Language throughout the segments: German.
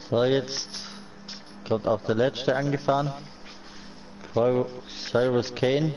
So, jetzt kommt auch der letzte angefahren. Cyrus Kane.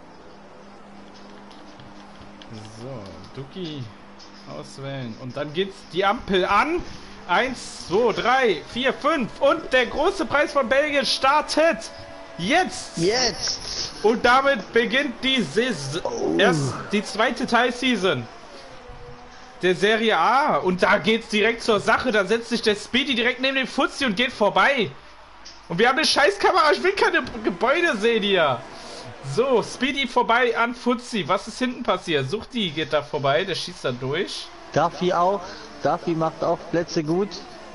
So, Duki auswählen. Und dann geht's die Ampel an. 1, 2, 3, 4, 5. Und der große Preis von Belgien startet jetzt! Jetzt! Und damit beginnt die Saison. Erst die zweite Teilseason der Serie A. Und da geht's direkt zur Sache. Da setzt sich der Speedy direkt neben den Fuzzi und geht vorbei. Und wir haben eine Scheißkamera. Ich will keine Gebäude sehen hier. So, Speedy vorbei an Fuzzi. Was ist hinten passiert? Suchti geht da vorbei. Der schießt da durch. Duffy auch. Duffy macht auch Plätze gut.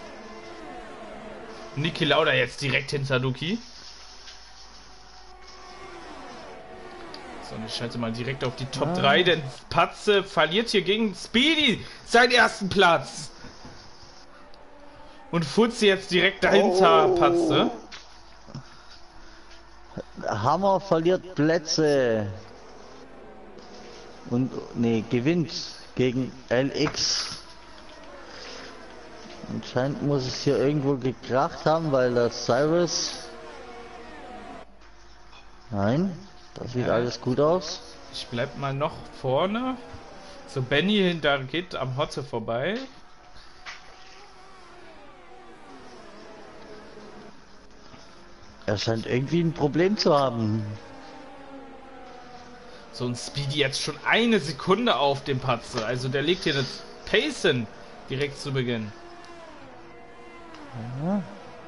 Niki Lauda jetzt direkt hinter Duki. So, und ich schalte mal direkt auf die Top 3, denn Patze verliert hier gegen Speedy seinen ersten Platz. Und Fuzzi jetzt direkt dahinter, Patze. Hammer verliert Plätze. Und, nee, gewinnt gegen LX. Anscheinend muss es hier irgendwo gekracht haben, weil das Cyrus... Nein, das sieht alles gut aus. Ich bleib mal noch vorne. So, Benny hinter geht am Hotte vorbei. Er scheint irgendwie ein Problem zu haben. So, ein Speedy jetzt schon eine Sekunde auf dem Patze. Also der legt hier das Pace hin, direkt zu Beginn. Ja.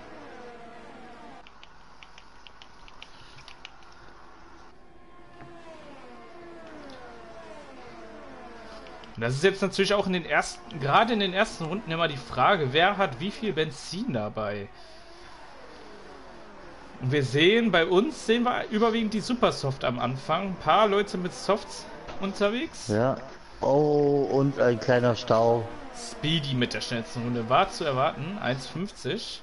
Und das ist jetzt natürlich auch in den ersten, gerade in den ersten Runden immer die Frage, wer hat wie viel Benzin dabei? Und wir sehen, bei uns sehen wir überwiegend die Supersoft am Anfang. Ein paar Leute mit Softs unterwegs. Ja. Oh, und ein kleiner Stau. Speedy mit der schnellsten Runde war zu erwarten, 1,50.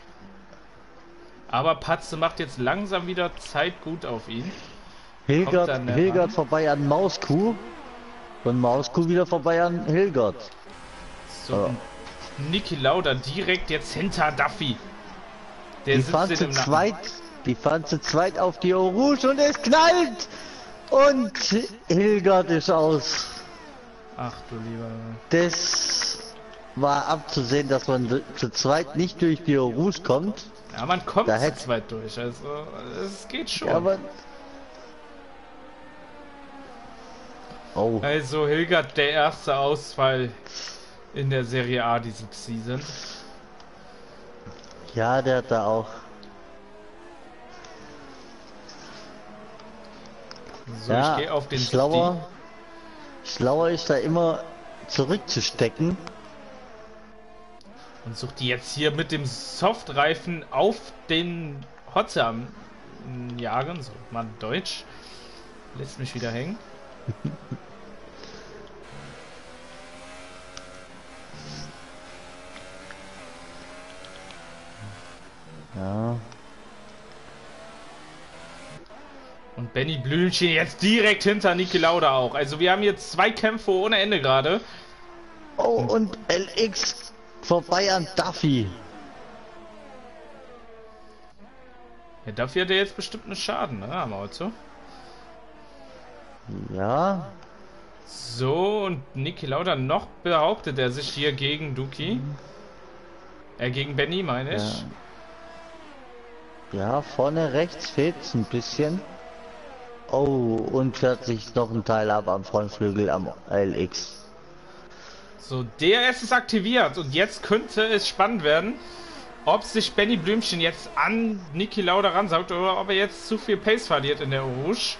Aber Patze macht jetzt langsam wieder Zeit gut auf ihn. Hilgert vorbei an Mauskuh. Von Mauskuh wieder vorbei an Hilgert. So, Niki Lauda direkt jetzt hinter Duffy. Der Die fahren zu zweit auf die Eau Rouge und es knallt! Und Hilgert ist aus. Ach du lieber. Das war abzusehen, dass man zu zweit nicht durch die Eau Rouge kommt. Ja, man kommt zu zweit durch, also es geht schon. Ja, aber also Hilgert, der erste Ausfall in der Serie A diese Season. Ja, der hat da auch. So, ja, ich gehe auf den Schlauer ist da immer zurückzustecken. Und sucht die jetzt hier mit dem Softreifen auf den Hotte am Jagen. So, Mann, Deutsch. Lässt mich wieder hängen. Ja. Und Benny Blümchen jetzt direkt hinter Niki Lauda auch. Also wir haben jetzt zwei Kämpfe ohne Ende gerade. Oh, und LX vorbei an Duffy. Ja, dafür hat er jetzt bestimmt einen Schaden, ne, am Auto. Ja. So, und Niki Lauda noch behauptet er sich hier gegen Duki. Gegen Benny, meine ich. Ja, vorne rechts fehlt es ein bisschen. Oh, und fährt sich noch ein Teil ab am Frontflügel am LX. So, DRS ist aktiviert und jetzt könnte es spannend werden, ob sich Benny Blümchen jetzt an Niki Lauda ransaugt oder ob er jetzt zu viel Pace verliert in der Rouge.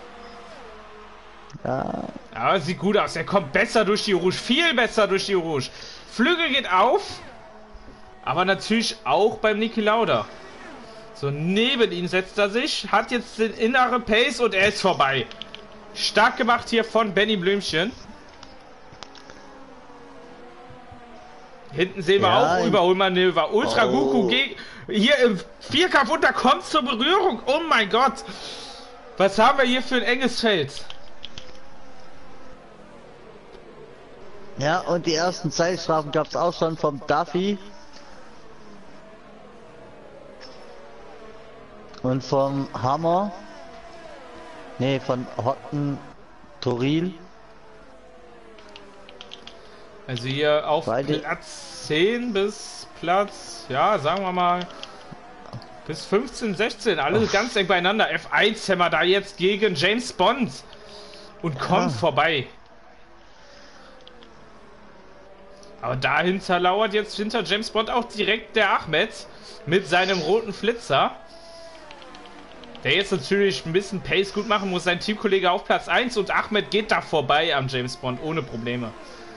Ja. Aber sieht gut aus, er kommt besser durch die Rouge, viel besser durch die Rouge. Flügel geht auf, aber natürlich auch beim Niki Lauda. So, neben ihm setzt er sich, hat jetzt den inneren Pace und er ist vorbei. Stark gemacht hier von Benny Blümchen. Hinten sehen wir auch Überholmanöver. Ultra Goku hier im Vierkampf und da kommt zur Berührung. Oh mein Gott. Was haben wir hier für ein enges Feld? Ja, und die ersten Zeitstrafen gab es auch schon vom Duffy. Und vom Hammer. Nee, von Hotten Toril. Also hier auf Beide. Platz 10 bis Platz, ja, sagen wir mal, bis 15, 16. Alle ganz eng beieinander. F1 Hammer da jetzt gegen James Bond. Und kommt vorbei. Aber dahinter lauert jetzt hinter James Bond auch direkt der Ahmed mit seinem roten Flitzer. Der jetzt natürlich ein bisschen Pace gut machen muss. Sein Teamkollege auf Platz 1 und Ahmed geht da vorbei am James Bond ohne Probleme.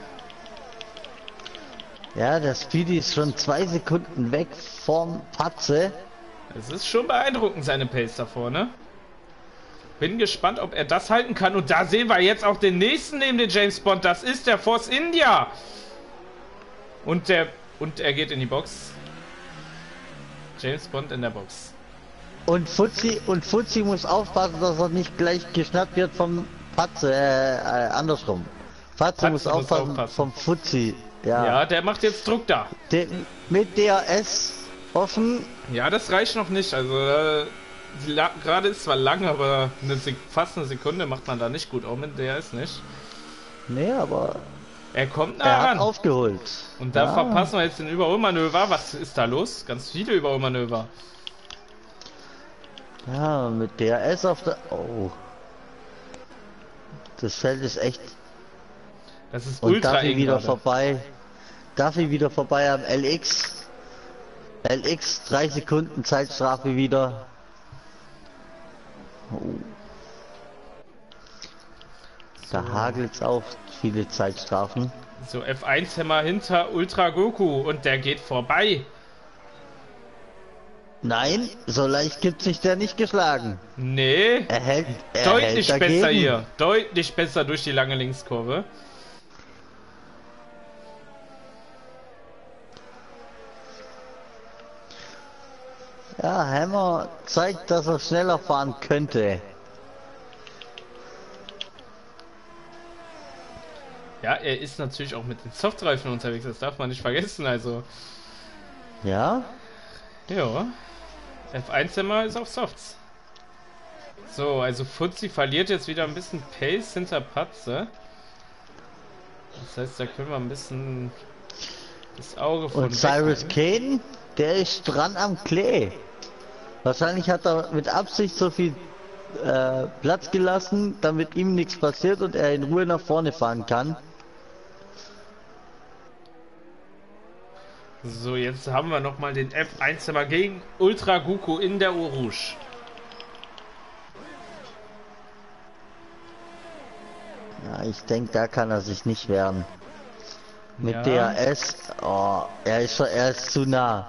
Ja, der Speedy ist schon 2 Sekunden weg vom Patze. Es ist schon beeindruckend, seine Pace da vorne. Bin gespannt, ob er das halten kann. Und da sehen wir jetzt auch den nächsten neben den James Bond. Das ist der Force India. Und er geht in die Box. James Bond in der Box. Und Fuzzi muss aufpassen, dass er nicht gleich geschnappt wird vom Patze, andersrum. Patze muss aufpassen vom Fuzzi. Ja. Ja, der macht jetzt Druck da. Mit DRS offen. Ja, das reicht noch nicht. Also, gerade ist zwar lang, aber fast eine Sekunde macht man da nicht gut. Auch mit DRS nicht. Nee, aber er kommt nah er ran. hat aufgeholt. Und da verpassen wir jetzt den Überholmanöver. Was ist da los? Ganz viele Überholmanöver. Ja, mit DRS auf der... Oh. Das Feld ist echt... Das ist Und ultra Duffy eng wieder gerade. vorbei. Duffy wieder vorbei am LX. LX 3 Sekunden Zeitstrafe wieder. Oh. Da hagelt's auch viele Zeitstrafen. So, F1 Hammer hinter Ultra Goku und der geht vorbei. Nein, so leicht gibt sich der nicht geschlagen. Nee, Er hält deutlich dagegen. besser hier. Deutlich besser durch die lange Linkskurve. Ja, Hammer zeigt, dass er schneller fahren könnte. Ja, er ist natürlich auch mit den Softreifen unterwegs, das darf man nicht vergessen, also. Ja, Ja. F1 Hammer ist auf Softs. So, also Fuzzi verliert jetzt wieder ein bisschen Pace hinter Patze. Das heißt, da können wir ein bisschen das Auge von und Cyrus wegnehmen. Kane, der ist dran am Klee. Wahrscheinlich hat er mit Absicht so viel Platz gelassen, damit ihm nichts passiert und er in Ruhe nach vorne fahren kann. So, jetzt haben wir nochmal den F1 Hammer gegen Ultra Goku in der Eau Rouge. Ja, ich denke, da kann er sich nicht wehren. Mit Ja. DRS, oh, er ist zu nah.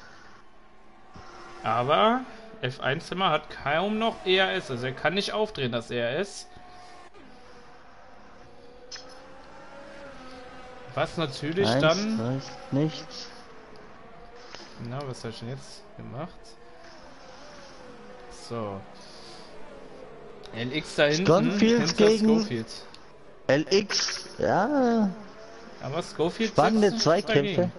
Aber F1 Hammer hat kaum noch ERS, also er kann nicht aufdrehen, das ERS. Was natürlich Eins, dann... reicht nicht. Na, was habe ich denn jetzt gemacht? So. LX da hinten. Sconfield hinter gegen- Schofield. LX, ja, Aber Schofield spannende setzt Zweikämpfe. dagegen.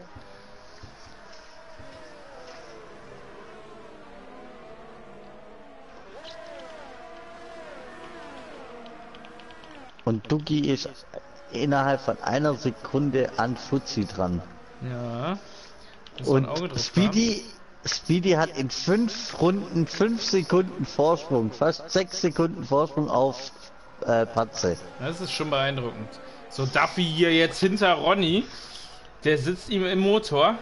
Und Duki ist innerhalb von einer Sekunde an Fuzzi dran. Ja. Muss man Und ein Auge drauf Speedy hat in 5 Runden 5 Sekunden Vorsprung, fast 6 Sekunden Vorsprung auf Patze. haben. Das ist schon beeindruckend. So, Duffy hier jetzt hinter Ronny. Der sitzt ihm im Motor.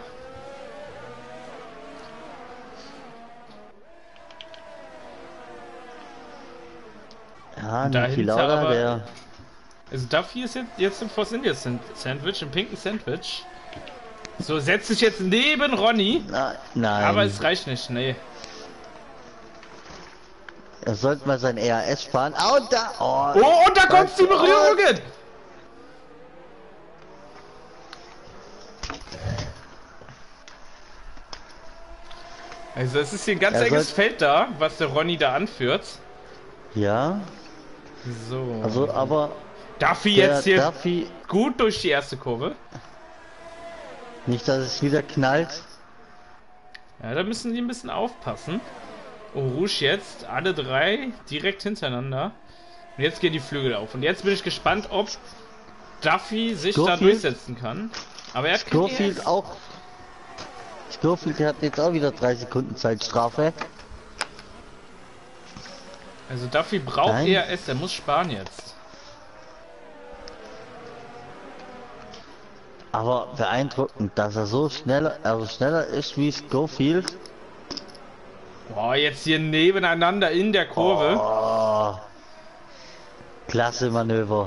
Ja, Und Niki dahinter Lauda, aber- der... Also Duffy ist jetzt im Force India Sandwich, im pinken Sandwich. So, setzt sich jetzt neben Ronny. Nein, Aber es reicht nicht, nee. er sollte mal sein ERS fahren. Ah, und da... Oh, und da kommt die Berührungen! Also es ist hier ein ganz Er enges soll- Feld da, was der Ronny da anführt. Ja, So. also aber Duffy der jetzt hier Duffy, gut durch die erste Kurve. nicht, dass es wieder knallt. Ja, da müssen die ein bisschen aufpassen. Oh, Rouge jetzt, alle drei direkt hintereinander. Und jetzt gehen die Flügel auf. Und jetzt bin ich gespannt, ob Duffy sich da durchsetzen kann. Aber er hat kein Schofield ES. auch. Schofield hat jetzt auch wieder 3 Sekunden Zeitstrafe. Also Duffy braucht Nein. ES, er muss sparen jetzt. Aber beeindruckend, dass er so schneller, also schneller ist wie Schofield. Boah, jetzt hier nebeneinander in der Kurve. Oh, klasse Manöver.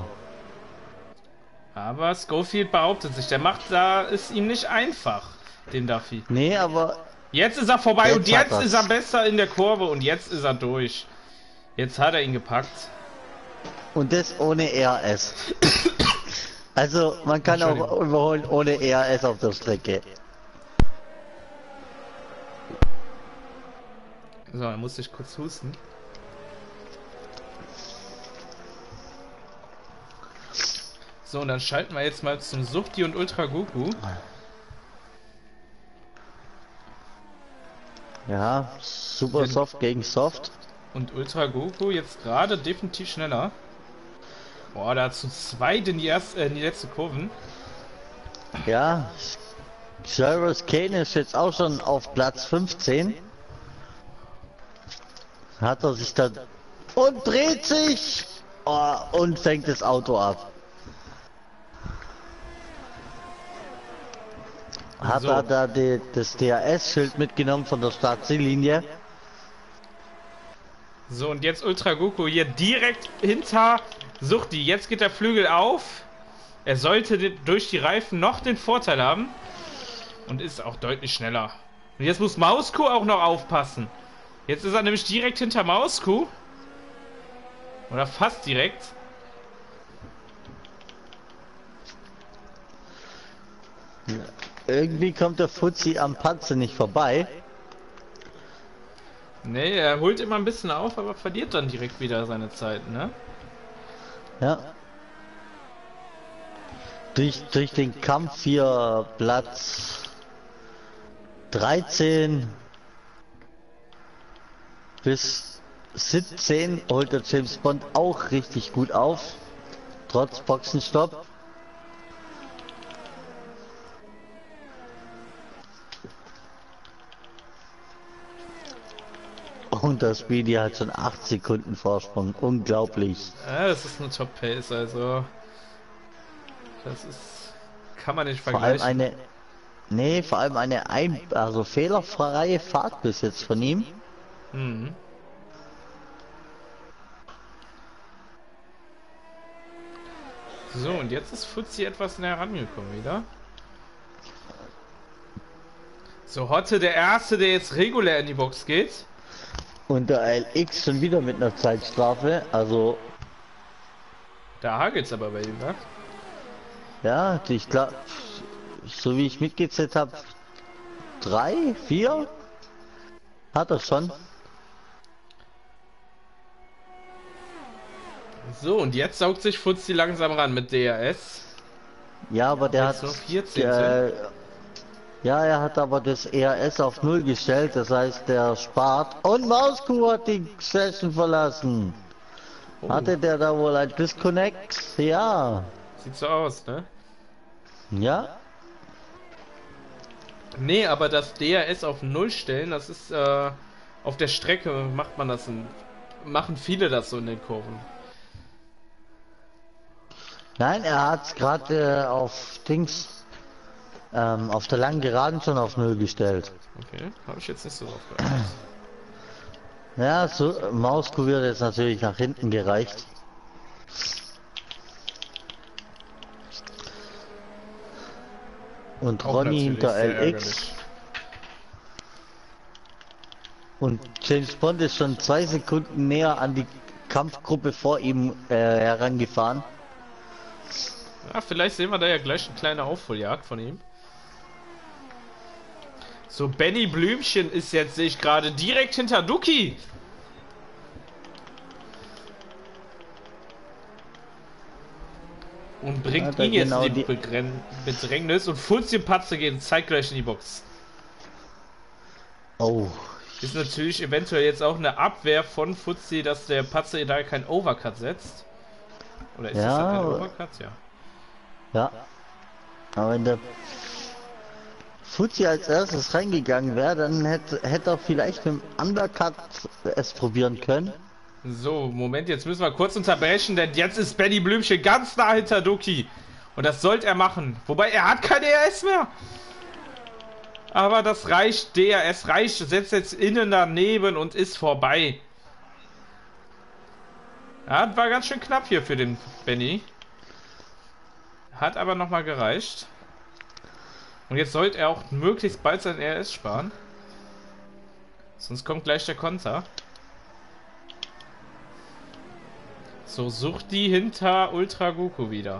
Aber Schofield behauptet sich, der macht da es ihm nicht einfach, den Duffy. Nee, aber Jetzt ist er vorbei Jetzt und jetzt hat er's. ist er besser in der Kurve und jetzt ist er durch. Jetzt hat er ihn gepackt. und das ohne ERS. Also man kann auch überholen ohne ERS auf der Strecke. So, er muss sich kurz husten. So, und dann schalten wir jetzt mal zum Suchti und Ultra Goku. Ja, super soft gegen soft. Und Ultra Goku jetzt gerade definitiv schneller. Boah, da zu zweit in die letzte Kurven. Ja, Cyrus Kane ist jetzt auch schon auf Platz 15. Hat er sich dann und dreht sich und fängt das Auto ab. Hat So. er da das DRS-Schild mitgenommen von der Startziellinie? So, und jetzt Ultra Goku hier direkt hinter Suchti. Jetzt geht der Flügel auf. Er sollte durch die Reifen noch den Vorteil haben. Und ist auch deutlich schneller. Und jetzt muss Mauskuh auch noch aufpassen. Jetzt ist er nämlich direkt hinter Mauskuh. Oder fast direkt. Irgendwie kommt der Fuzzi am Panzer nicht vorbei. Nee, er holt immer ein bisschen auf, aber verliert dann direkt wieder seine Zeit, ne? Ja. Durch den Kampf hier Platz 13 bis 17 holt der James Bond auch richtig gut auf. Trotz Boxenstopp. Und das Speedy hat schon 8 Sekunden Vorsprung. Unglaublich. Ja, das ist eine Top-Pace, also. Das ist. Kann man nicht Vor allem vergleichen. vor allem eine also fehlerfreie Fahrt bis jetzt von ihm. Mhm. So, und jetzt ist Fuzzi etwas näher rangekommen wieder. So, Hotte der Erste, der jetzt regulär in die Box geht. Und der LX schon wieder mit einer Zeitstrafe. Also, Da hagelt's aber bei ihm, ne? ja, ich glaube, so wie ich mitgezählt habe, 3, 4 hat er schon. So, und jetzt saugt sich Fuzzi langsam ran mit DRS. Ja, aber der Jetzt hat. nur 14. Ja, er hat aber das ERS auf 0 gestellt, das heißt, der spart. Und Mauskuh hat die Session verlassen. Oh, Hatte der da wohl ein Disconnect? Ja. sieht so aus, ne? Ja. Nee, aber das DRS auf 0 stellen, das ist, auf der Strecke macht man das machen viele das so in den Kurven. Nein, er hat gerade auf Dings, auf der langen Geraden schon auf 0 gestellt. Okay, habe ich jetzt nicht so drauf geachtet. Ja, so, Mauskuh wird jetzt natürlich nach hinten gereicht. Und Auch Ronny natürlich hinter sehr LX. ärgerlich. Und James Bond ist schon 2 Sekunden näher an die Kampfgruppe vor ihm herangefahren. Ja, vielleicht sehen wir da ja gleich eine kleine Aufholjagd von ihm. So, Benny Blümchen ist jetzt, sehe ich gerade, direkt hinter Duki. Und bringt Ja, da ihn jetzt genau in die die- Bedrängnis. Und Fuzzi und Patze gehen zeitgleich in die Box. Oh, Ist natürlich eventuell jetzt auch eine Abwehr von Fuzzi, dass der Patze da kein Overcut setzt. Oder ist das dann kein Overcut? Ja. Ja. Aber wenn der Fuzzi als erstes reingegangen wäre, dann hätte er vielleicht mit dem Undercut es probieren können. So, Moment, jetzt müssen wir kurz unterbrechen, denn jetzt ist Benny Blümchen ganz nah hinter Duki. Und das sollte er machen. Wobei, er hat kein DRS mehr. Aber das reicht, DRS reicht, setzt jetzt innen daneben und ist vorbei. Ja, war ganz schön knapp hier für den Benny. Hat aber nochmal gereicht. Und jetzt sollte er auch möglichst bald sein RS sparen. Sonst kommt gleich der Konter. So, sucht die hinter Ultra Goku wieder.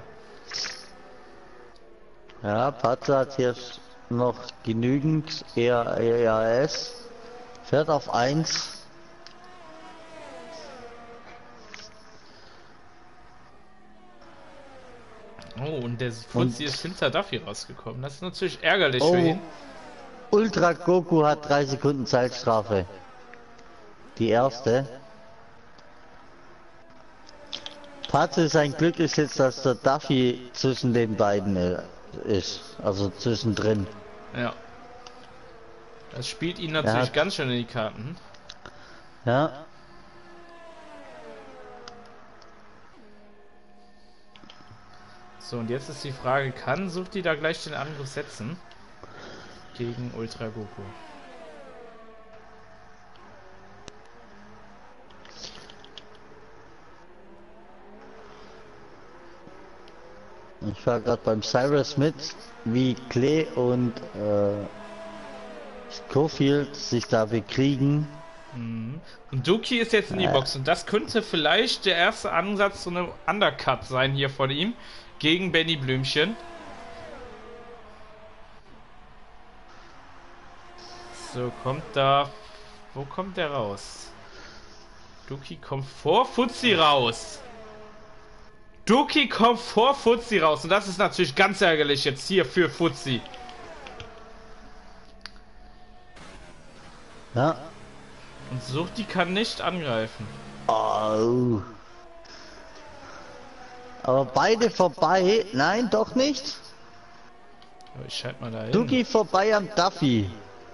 Ja, Patze hat hier noch genügend ERS. Fährt auf 1. Oh, und der Fuzzi ist hinter Duffy rausgekommen. Das ist natürlich ärgerlich für ihn. Ultra Goku hat 3 Sekunden Zeitstrafe. Die erste. Patze, sein Glück ist jetzt, dass der Duffy zwischen den beiden ist. Also zwischendrin. Ja. Das spielt ihn natürlich ganz schön in die Karten. Ja. So, und jetzt ist die Frage, kann Suchti da gleich den Angriff setzen? Gegen Ultra Goku. Ich war gerade beim Cyrus mit, wie Klee und Schofield sich da bekriegen. Und Duki ist jetzt in die Box und das könnte vielleicht der erste Ansatz zu einem Undercut sein hier von ihm gegen Benny Blümchen. So, kommt da... Wo kommt der raus? Duki kommt vor Fuzzi raus. Duki kommt vor Fuzzi raus und das ist natürlich ganz ärgerlich jetzt hier für Fuzzi. Ja. Und Suchti kann nicht angreifen. Oh. Aber beide vorbei. Nein, doch nicht. Aber ich schalte mal da hin. Duki vorbei am Duffy.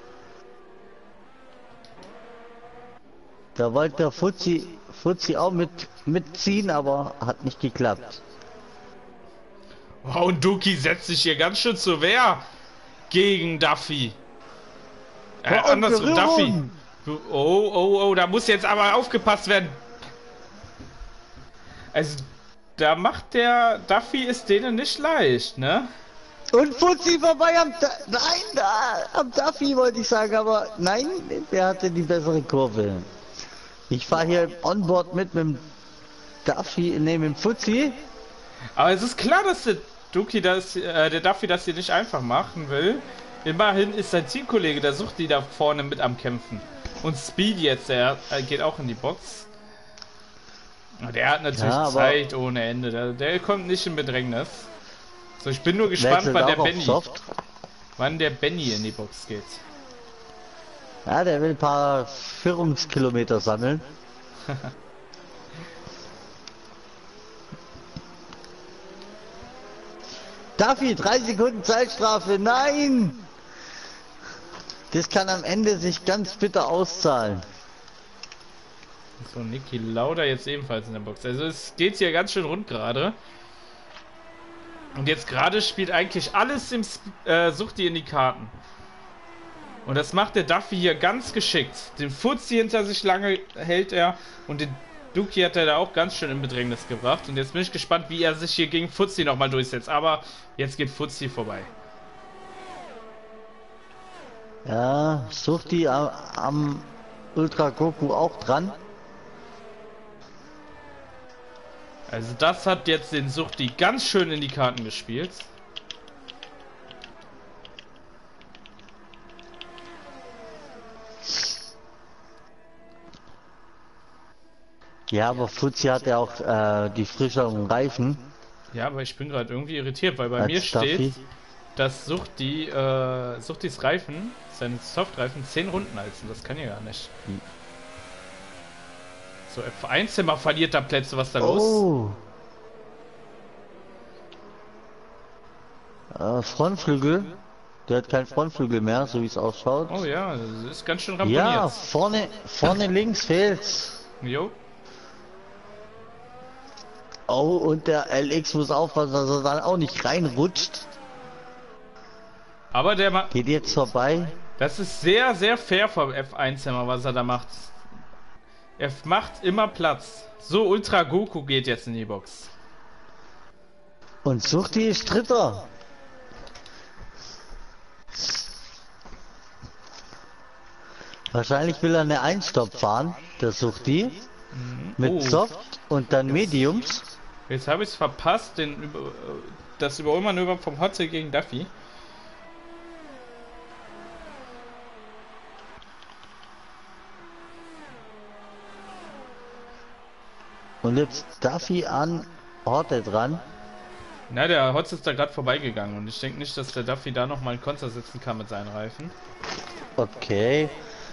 Da wollte der Fuzzi auch mitziehen, aber hat nicht geklappt. Wow, und Duki setzt sich hier ganz schön zur Wehr gegen Duffy. Andersrum, Duffy. Oh, da muss jetzt aber aufgepasst werden. Also, da macht der Duffy es denen nicht leicht, ne? Und Fuzzi vorbei am am Duffy wollte ich sagen, aber nein, der hatte die bessere Kurve. Ich fahre hier Onboard mit dem Duffy, mit dem Fuzzi. Aber es ist klar, dass der Duki der Duffy das hier nicht einfach machen will. Immerhin ist sein Teamkollege, der sucht die da vorne mit am Kämpfen. Und Speed jetzt, der geht auch in die Box. Der hat natürlich Zeit ohne Ende. Der kommt nicht in Bedrängnis. So, ich bin nur gespannt, wann der Benny in die Box geht. Ja, der will ein paar Führungskilometer sammeln. Duffy, 3 Sekunden Zeitstrafe, nein! Das kann am Ende sich ganz bitter auszahlen. So, Niki Lauda jetzt ebenfalls in der Box. Also es geht hier ganz schön rund gerade. Und jetzt gerade spielt eigentlich alles im Suchti in die Karten. Und das macht der Duffy hier ganz geschickt. Den Fuzzi hinter sich lange hält er und den Duki hat er da auch ganz schön in Bedrängnis gebracht. Und jetzt bin ich gespannt, wie er sich hier gegen Fuzzi nochmal durchsetzt. Aber jetzt geht Fuzzi vorbei. Ja, Suchti am Ultra Goku auch dran. Also das hat jetzt den Suchti ganz schön in die Karten gespielt. Ja, aber Fuzzi hat ja auch die frischeren Reifen. Ja, aber ich bin gerade irgendwie irritiert, weil bei mir steht dass Suchtis Reifen, seine Softreifen 10 Runden halten. Das kann ja gar nicht. So, F1-Zimmer verliert da Plätze, was da los? Frontflügel. Der hat keinen Frontflügel mehr, so wie es ausschaut. Oh ja, das ist ganz schön ramponiert. Ja, vorne links fehlt's. Jo. Oh, und der LX muss aufpassen, dass er dann auch nicht reinrutscht. Aber der geht jetzt vorbei. Das ist sehr, sehr fair vom F1-Zimmer, was er da macht. Er macht immer Platz. So, Ultra Goku geht jetzt in die Box. Und Suchti ist Dritter. Wahrscheinlich will er eine Einstopp fahren, der Suchti. Mit Soft und dann Mediums. Jetzt habe ich es verpasst, das Überholmanöver vom Hotze gegen Duffy. Und jetzt Duffy an Horte dran. Na, der Hotz ist da gerade vorbeigegangen und ich denke nicht, dass der Duffy da noch mal einen Konter setzen kann mit seinen Reifen. Okay.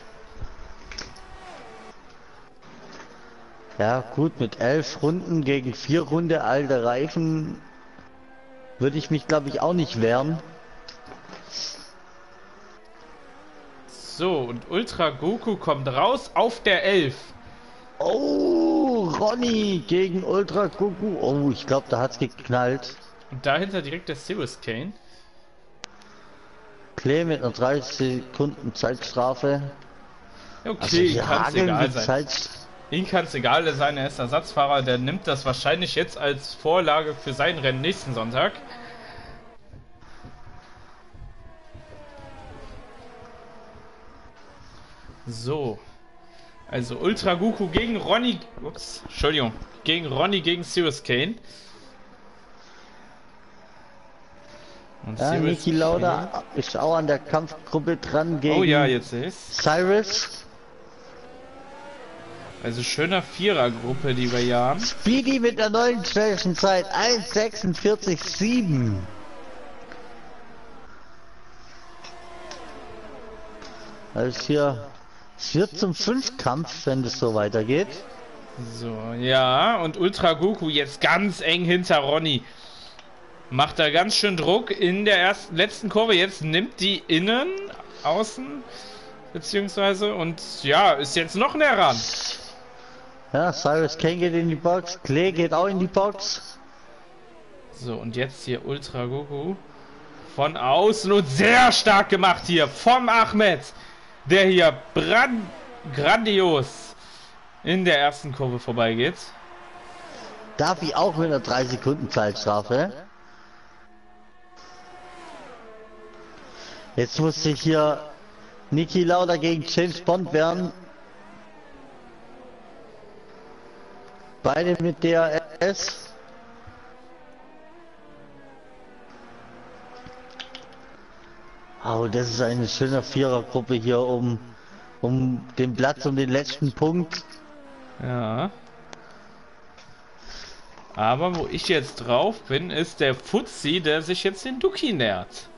Ja gut, mit 11 Runden gegen 4 Runde alte Reifen würde ich mich, glaube ich, auch nicht wehren. So, und Ultra Goku kommt raus auf der 11. Oh, Ronny gegen Ultra Goku. Oh, ich glaube, da hat's geknallt. Und dahinter direkt der Sirius Kane. Clay mit einer 30 Sekunden Zeitstrafe. Okay, also kann es egal sein. Ihm kann es egal sein, er ist Ersatzfahrer, der nimmt das wahrscheinlich jetzt als Vorlage für sein Rennen nächsten Sonntag. So. Also Ultra Goku gegen Ronny. Ups, Entschuldigung. Gegen Ronny gegen Sirius Kane. Und ja, Niki Lauda ist auch an der Kampfgruppe dran gegen. Oh ja, jetzt ist Cyrus. Also schöner Vierergruppe, die wir hier haben. Speedy mit der neuen schnellsten Zeit 1,46,7. Also hier, es wird zum 5-Kampf, wenn das so weitergeht. So, ja, und Ultra Goku jetzt ganz eng hinter Ronny. Macht da ganz schön Druck in der letzten Kurve. Jetzt nimmt die innen, außen, beziehungsweise, und ja, ist jetzt noch näher ran. Ja, Cyrus Kane geht in die Box, Clay geht auch in die Box. So, und jetzt hier Ultra Goku von außen und sehr stark gemacht hier vom Ahmed, der hier grandios in der ersten Kurve vorbeigeht. Duffy auch mit einer 3 Sekunden Zeitstrafe. Jetzt muss sich hier Niki Lauda gegen James Bond werden. Beide mit DRS. Oh, das ist eine schöne Vierergruppe hier um den Platz, um den letzten Punkt. Ja. Aber wo ich jetzt drauf bin, ist der Fuzzi, der sich jetzt den Duki nähert.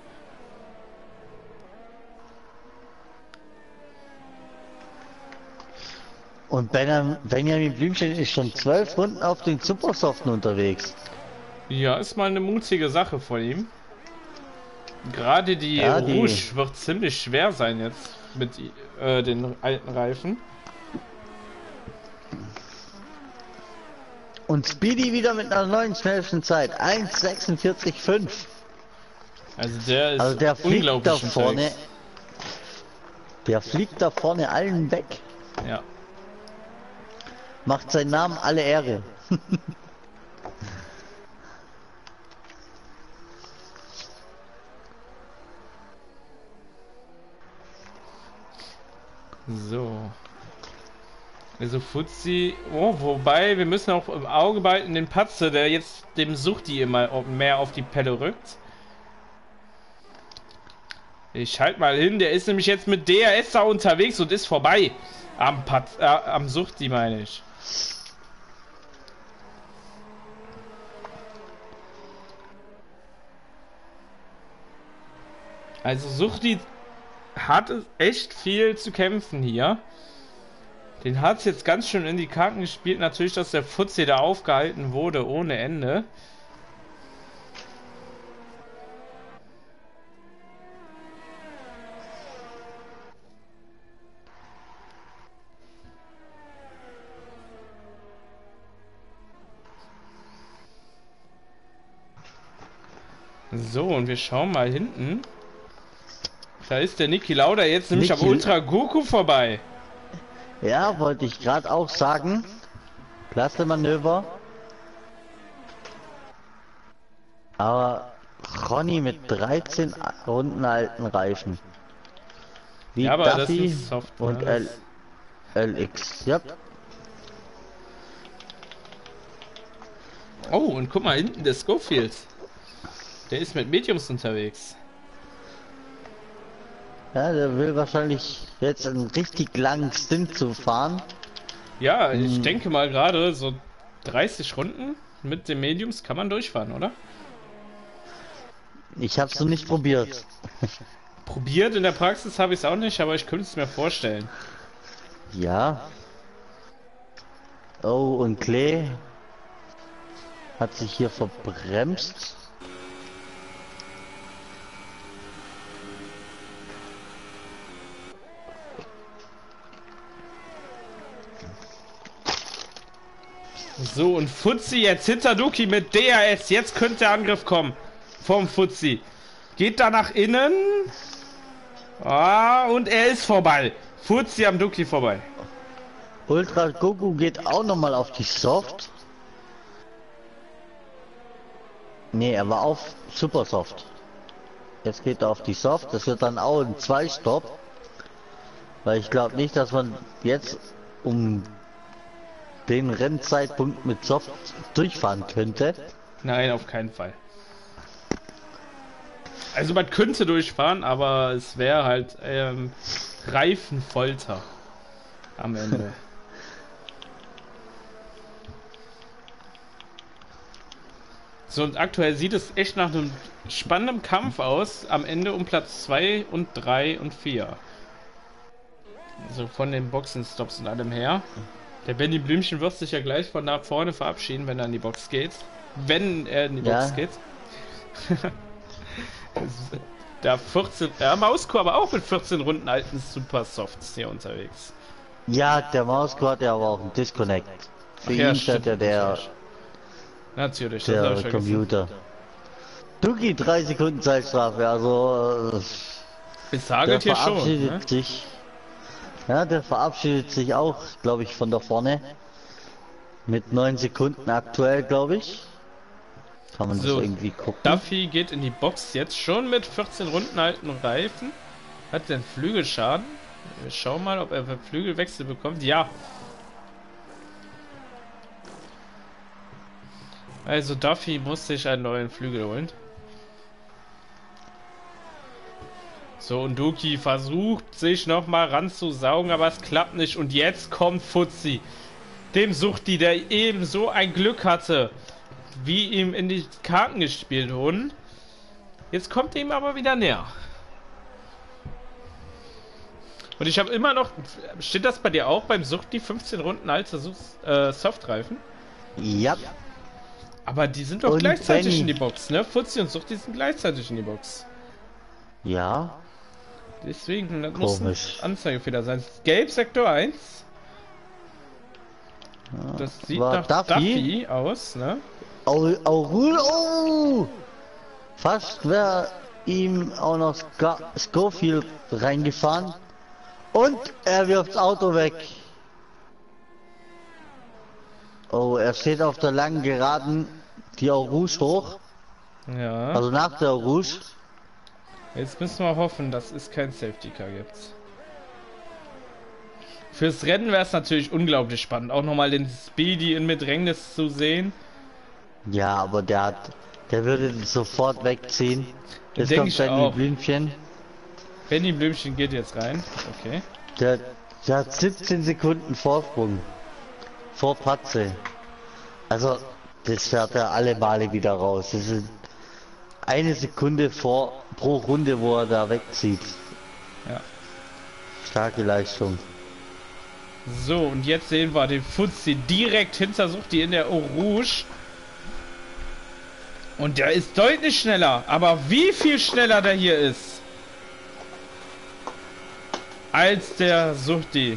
Und Benjamin Blümchen ist schon 12 Runden auf den Supersoften unterwegs. Ja, ist mal eine mutige Sache von ihm. Gerade die Rouge wird ziemlich schwer sein jetzt mit den alten Reifen. Und Speedy wieder mit einer neuen schnellsten Zeit. 1,46,5. Also der ist der fliegt unglaublich da vorne. Der fliegt da vorne allen weg. Ja. Macht seinen Namen alle Ehre. So. Also Fuzzi. Oh, wobei, wir müssen auch im Auge behalten den Patze, der jetzt dem Suchti immer mehr auf die Pelle rückt. Ich halt mal hin, der ist nämlich jetzt mit DRS da unterwegs und ist vorbei. Am Suchti meine ich. Also Suchti hat echt viel zu kämpfen hier. Den hat es jetzt ganz schön in die Karten gespielt. Natürlich, dass der Fuzzi da aufgehalten wurde ohne Ende. So, und wir schauen mal hinten. Da ist der Niki Lauda jetzt nämlich am Ultra Goku vorbei. Ja, wollte ich gerade auch sagen. Klasse Manöver. Aber Ronny mit 13 Runden alten Reifen. Wie Ja, aber Duffy das ist soft, und ne? LX. Ja. Oh, und guck mal hinten, der Schofield. Der ist mit Mediums unterwegs. Ja, der will wahrscheinlich jetzt einen richtig langen Stint zu fahren. Ja, ich denke mal gerade so 30 Runden mit den Mediums kann man durchfahren, oder? Ich hab's noch nicht probiert. Probiert, in der Praxis habe ich es auch nicht, aber ich könnte es mir vorstellen. Ja. Oh, und Klee hat sich hier verbremst. So, und Fuzzi jetzt hinter Duki mit DRS. Jetzt könnte der Angriff kommen vom Fuzzi. Geht da nach innen. Ah, und er ist vorbei. Fuzzi am Duki vorbei. Ultra Goku geht auch nochmal auf die Soft. Nee, er war auf Super Soft. Jetzt geht er auf die Soft. Das wird dann auch ein 2-Stop. Weil ich glaube nicht, dass man jetzt um den Rennzeitpunkt mit Soft durchfahren könnte. Nein, auf keinen Fall. Also man könnte durchfahren, aber es wäre halt Reifenfolter am Ende. So, und aktuell sieht es echt nach einem spannenden Kampf aus, am Ende um Platz 2 und 3 und 4. Also von den Boxenstops und allem her. Der Benny Blümchen wird sich ja gleich von da vorne verabschieden, wenn er in die Box geht. Wenn er in die Box geht. Da 14, Mausko aber auch mit 14 Runden alten Super Softs hier unterwegs. Ja, der Mausko hat ja aber auch einen Disconnect. Für ihn steht ja der natürlich, der Computer. Duki 3 Sekunden Zeitstrafe, also besagelt hier schon. Ne? Sich, ja, der verabschiedet sich auch, glaube ich, von da vorne. Mit 9 Sekunden aktuell, glaube ich. Kann man so, das irgendwie gucken. Duffy geht in die Box jetzt schon mit 14 Runden alten Reifen. Hat den Flügelschaden. Wir schauen mal, ob er Flügelwechsel bekommt. Ja. Also Duffy muss sich einen neuen Flügel holen. So, und Duki versucht sich nochmal ranzusaugen, aber es klappt nicht. Und jetzt kommt Fuzzi. Dem Suchti, der eben so ein Glück hatte, wie ihm in die Karten gespielt wurden. Jetzt kommt ihm aber wieder näher. Und ich habe immer noch... Steht das bei dir auch beim Suchti 15 Runden alte Softreifen? Ja. Aber die sind doch gleichzeitig in die Box, ne? Fuzzi und Suchti sind gleichzeitig in die Box. Ja. Deswegen, das muss ein Anzeigefehler sein. Gelb Sektor 1. Das sieht nach Duffy aus, ne? Oh! Fast wäre ihm auch noch Schofield reingefahren. Und er wirft das Auto weg. Oh, er steht auf der langen Geraden, die Rouge hoch. Ja. Also nach der Rouge. Jetzt müssen wir hoffen, dass es kein Safety Car gibt. Fürs Rennen wäre es natürlich unglaublich spannend, auch nochmal den Speedy in Bedrängnis zu sehen. Ja, aber der würde sofort wegziehen. Jetzt kommt Benny Blümchen. Benny Blümchen geht jetzt rein. Okay. Der hat 17 Sekunden Vorsprung vor Patze. Also das fährt er alle Male wieder raus. Das ist eine Sekunde pro Runde, wo er da wegzieht. Ja. Starke Leistung. So, und jetzt sehen wir den Fuzzi direkt hinter Suchti in der Eau Rouge. Und der ist deutlich schneller. Aber wie viel schneller der hier ist als der Suchti.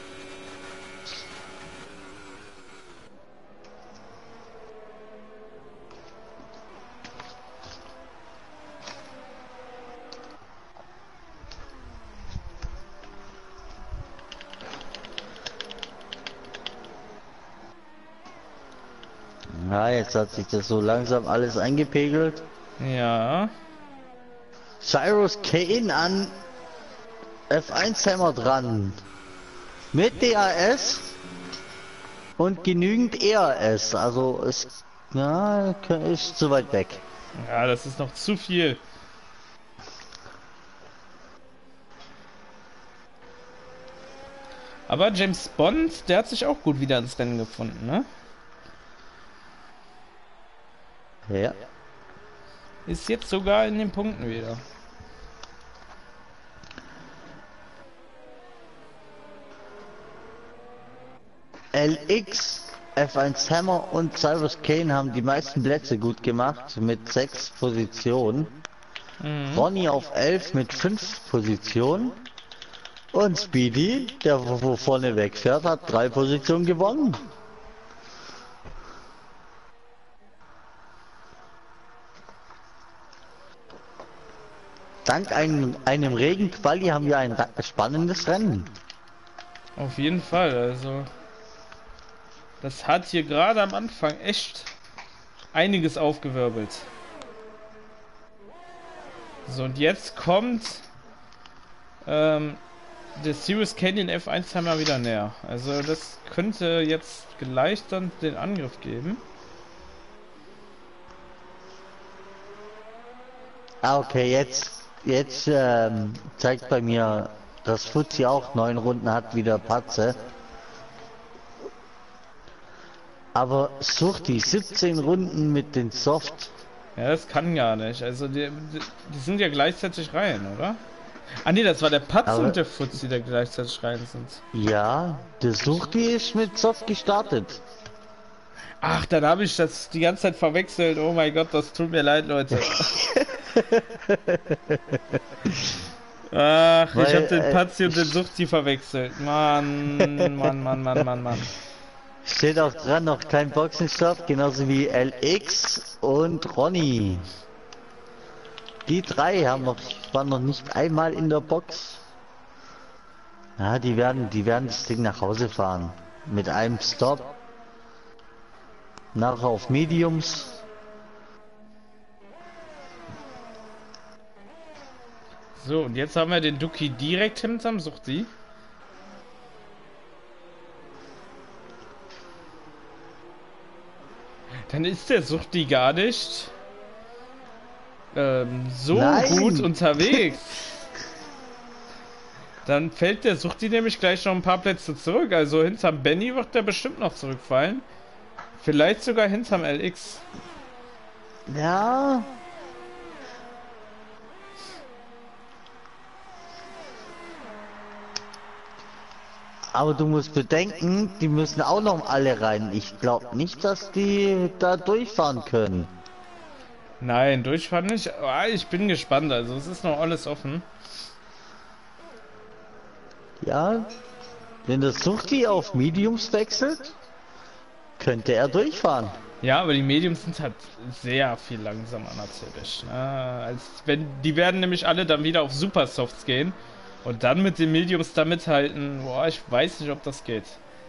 Ja, jetzt hat sich das so langsam alles eingepegelt. Ja. Cyrus Kane an F1 Hammer dran. Mit DRS und genügend ERS. Also ist, na, ist zu weit weg. Ja, das ist noch zu viel. Aber James Bond, der hat sich auch gut wieder ins Rennen gefunden, ne? Ja. Ist jetzt sogar in den Punkten wieder. LX, F1 Hammer und Cyrus Kane haben die meisten Plätze gut gemacht mit 6 Positionen. Ronny auf 11 mit 5 Positionen. Und Speedy, der wo vorne wegfährt, hat 3 Positionen gewonnen. Dank einem Regenquali haben wir ein spannendes Rennen. Auf jeden Fall, also das hat hier gerade am Anfang echt einiges aufgewirbelt. So, und jetzt kommt der Sirius Canyon F1 Hammer wieder näher. Also das könnte jetzt gleich dann den Angriff geben. Ah, okay, jetzt zeigt bei mir, dass Fuzzi auch 9 Runden hat, wieder Patze. Aber such die 17 Runden mit den Soft. Ja, das kann gar nicht. Also die sind ja gleichzeitig rein, oder? Ah ne, das war der Patz Aber und der Fuzzi, der gleichzeitig rein sind. ja, der Suchti ist mit Soft gestartet. Ach, dann habe ich das die ganze Zeit verwechselt. Oh mein Gott, das tut mir leid, Leute. Ach, ich habe den Patzi und den Suchti verwechselt. Mann. Steht auch dran, noch kein Boxenstopp, genauso wie LX und Ronny. Die drei waren noch nicht einmal in der Box. Ja, die werden das Ding nach Hause fahren. Mit einem Stop. Nachher auf Mediums. So, und jetzt haben wir den Duki direkt hinterm Suchti. Dann ist der Suchti gar nicht so gut unterwegs. Dann fällt der Suchti nämlich gleich noch ein paar Plätze zurück. Also hinterm Benny wird der bestimmt noch zurückfallen. Vielleicht sogar hinterm LX. Ja. Aber du musst bedenken, die müssen auch noch alle rein. Ich glaube nicht, dass die da durchfahren können. Nein, durchfahren nicht. Ah, ich bin gespannt. Also es ist noch alles offen. Ja, wenn das Suchti auf Mediums wechselt, könnte er durchfahren. Ja, aber die Mediums sind halt sehr viel langsamer natürlich. Die werden nämlich alle dann wieder auf Supersofts gehen. Und dann mit den Mediums da mithalten, boah, ich weiß nicht, ob das geht.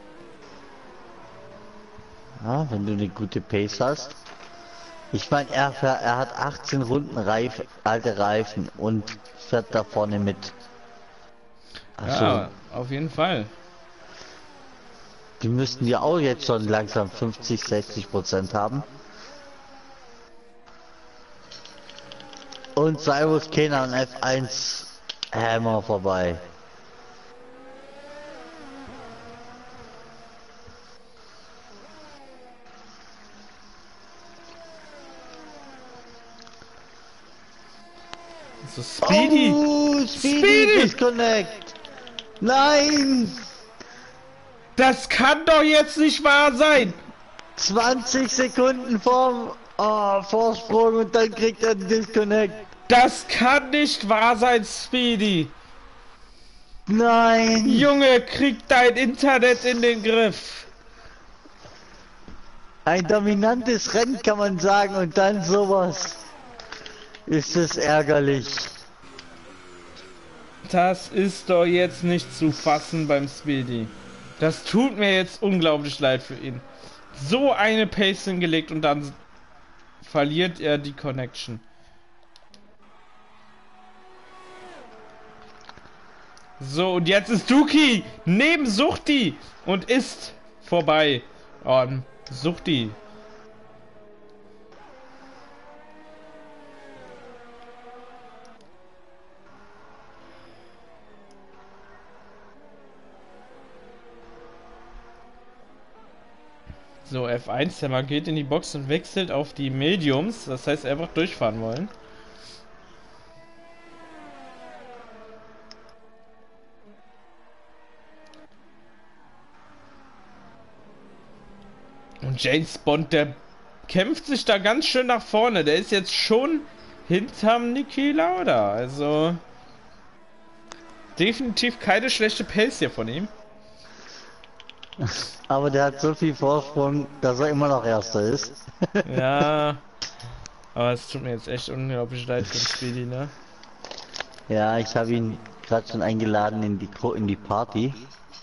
Ja, wenn du eine gute Pace hast. Ich meine, er hat 18 Runden alte Reifen und fährt da vorne mit. Also, Ja, auf jeden Fall. die müssten ja auch jetzt schon langsam 50-60% haben. Und Cyrus Kane an F1 Hammer vorbei. So, Speedy! Oh, Speedy Disconnect! Nein! Das kann doch jetzt nicht wahr sein! 20 Sekunden Vorsprung und dann kriegt er einen Disconnect. Das kann nicht wahr sein, Speedy! Nein! Junge, krieg dein Internet in den Griff! Ein dominantes Rennen kann man sagen und dann sowas. Ist es ärgerlich. Das ist doch jetzt nicht zu fassen beim Speedy. Das tut mir jetzt unglaublich leid für ihn. So eine Pace hingelegt und dann verliert er die Connection. So, und jetzt ist Duki neben Suchti und ist vorbei an Suchti. So, F1, der mal geht in die Box und wechselt auf die Mediums, das heißt einfach durchfahren wollen. Und James Bond, der kämpft sich da ganz schön nach vorne, der ist jetzt schon hinterm Niki Lauda, also definitiv keine schlechte Pace hier von ihm. Aber der hat so viel Vorsprung, dass er immer noch Erster ist. Ja, aber es tut mir jetzt echt unglaublich leid für den Speedy, ne? Ja, ich habe ihn gerade schon eingeladen in die Party.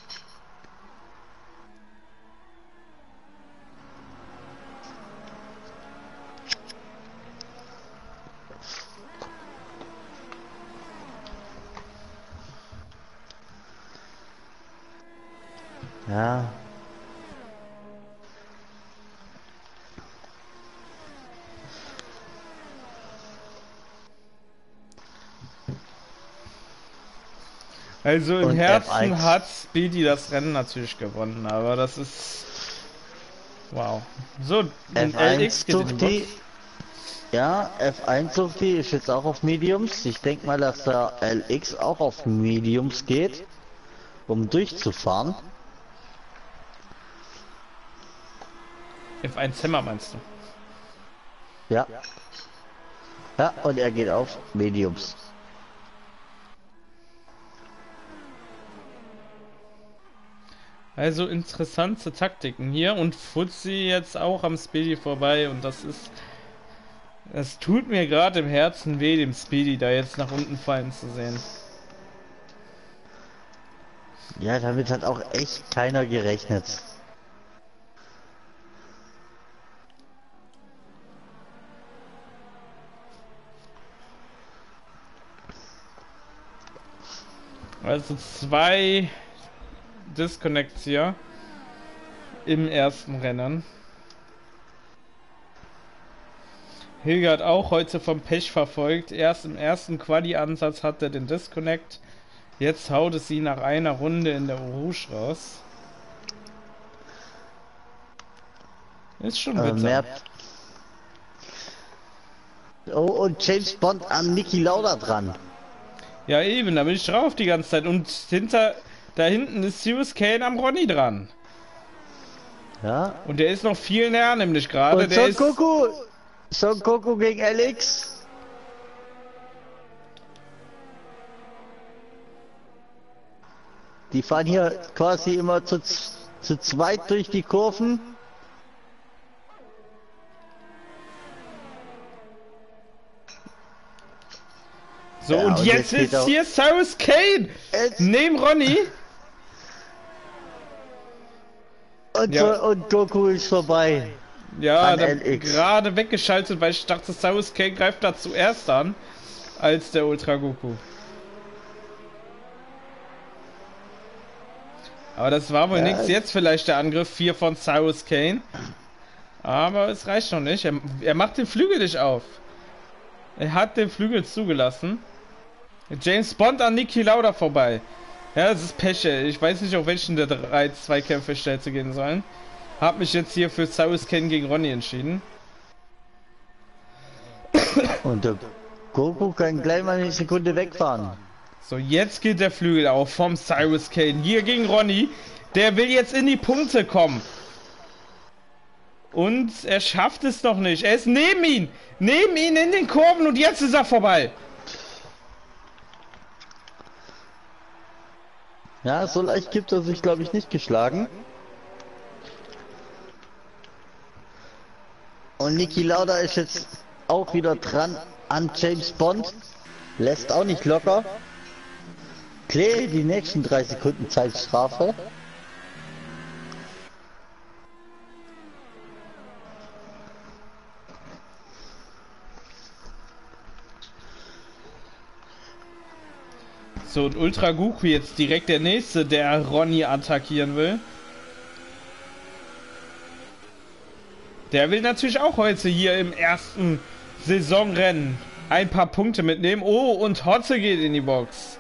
Ja. Also im Und Herzen F1. hat Speedy das Rennen natürlich gewonnen, aber das ist... Wow. So, ein LX geht in die Box. Ja, F1 Softie ist jetzt auch auf Mediums. Ich denke mal, dass der LX auch auf Mediums geht, um durchzufahren. F1 Hammer meinst du? Ja. Ja, und er geht auf Mediums. Also interessante Taktiken hier und Fuzzi jetzt auch am Speedy vorbei und das ist... Es tut mir gerade im Herzen weh, dem Speedy da jetzt nach unten fallen zu sehen. Ja, damit hat auch echt keiner gerechnet. Also 2 Disconnects hier im ersten Rennen. Hilgard auch heute vom Pech verfolgt. Erst im ersten Quali-Ansatz hat er den Disconnect. Jetzt haut es sie nach einer Runde in der Rouge raus. Ist schon bitter. Oh, und James Bond an Niki Lauda dran. Ja eben, da bin ich drauf die ganze Zeit. Und da hinten ist Sirius Kane am Ronny dran. Ja. Und der ist noch viel näher, nämlich gerade. Und Son Goku. Son Goku gegen LX. Die fahren hier quasi immer zu zweit durch die Kurven. So, ja, und jetzt ist hier Sirius Kane neben Ronny. Und, ja. Und Goku ist vorbei. Ja, gerade weggeschaltet, weil ich dachte, Sirius Kane greift da zuerst an, als der Ultra Goku. Aber das war wohl nichts. Jetzt vielleicht der Angriff 4 von Sirius Kane. Aber es reicht noch nicht. Er macht den Flügel nicht auf. Er hat den Flügel zugelassen. James Bond an Niki Lauda vorbei. Ja, das ist Pech. Ich weiß nicht, auf welchen der 3 Zweikämpfe schnell zu gehen sollen. Hab mich jetzt hier für Sirius Kane gegen Ronny entschieden. Und der Goku kann gleich mal eine Sekunde wegfahren. So, jetzt geht der Flügel auf vom Cyrus Kane. Hier gegen Ronny. Der will jetzt in die Punkte kommen. Und er schafft es noch nicht. Er ist neben ihn. Neben ihn in den Kurven und jetzt ist er vorbei. Ja, so leicht gibt er sich, glaube ich, nicht geschlagen. Und Niki Lauda ist jetzt auch wieder dran an James Bond. Lässt auch nicht locker. Clay die nächsten 3 Sekunden Zeitstrafe. So, und Ultra Goku jetzt direkt der nächste, der Ronny attackieren will. Der will natürlich auch heute hier im ersten Saisonrennen ein paar Punkte mitnehmen. Oh, und Hotze geht in die Box.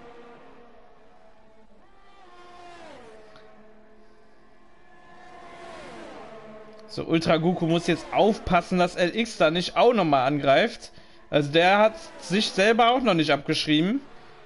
So, Ultra Goku muss jetzt aufpassen, dass LX da nicht auch nochmal angreift. Also der hat sich selber auch noch nicht abgeschrieben.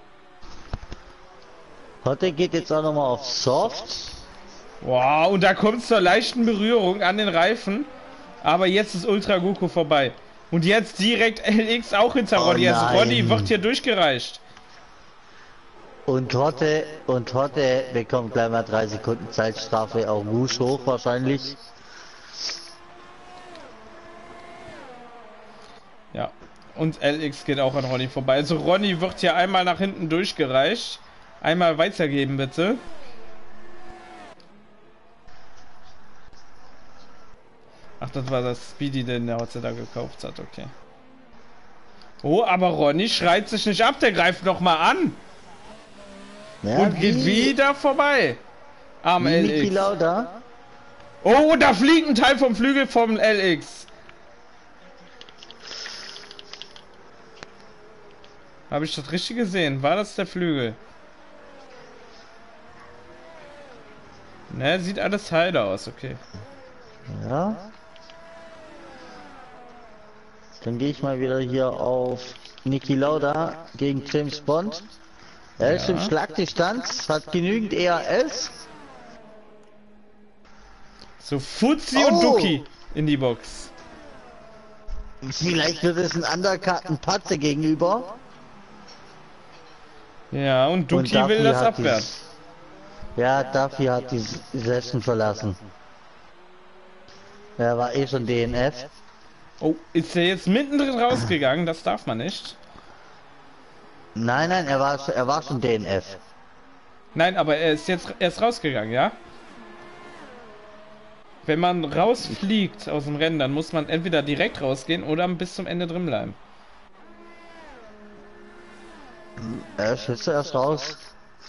Hotte geht jetzt auch nochmal auf Soft. Wow, und da kommt es zur leichten Berührung an den Reifen. Aber jetzt ist Ultra Goku vorbei. Und jetzt direkt LX auch hinter Ronny. Also Ronny wird hier durchgereicht. Und Hotte bekommt gleich mal 3 Sekunden Zeitstrafe, auch Wusch hoch wahrscheinlich. Ja, und LX geht auch an Ronny vorbei. Also Ronny wird hier einmal nach hinten durchgereicht. Einmal weitergeben, bitte. Ach, das war das Speedy, den der Hotze da gekauft hat, okay. Oh, aber Ronny schreit sich nicht ab, der greift noch mal an. Ja, und geht wieder vorbei. Am LX. Lauda. Oh, da fliegt ein Teil vom Flügel vom LX. Habe ich das richtig gesehen? War das der Flügel? Ne, sieht alles heile aus, okay. Ja. Dann gehe ich mal wieder hier auf Niki Lauda gegen James Bond. Er ist im Schlagdistanz, hat genügend ERS. So, Fuzzi und Duki in die Box. Vielleicht wird es ein Undercut Patze gegenüber. Ja, und Duki will das abwehren. Ja, Duffy hat die Session verlassen. Er war eh schon DNF. Oh, ist er jetzt mittendrin rausgegangen? Das darf man nicht. Nein, er war schon DNF. Nein, aber er ist rausgegangen, ja? Wenn man rausfliegt aus dem Rennen, dann muss man entweder direkt rausgehen oder bis zum Ende drin bleiben. Er ist jetzt erst raus.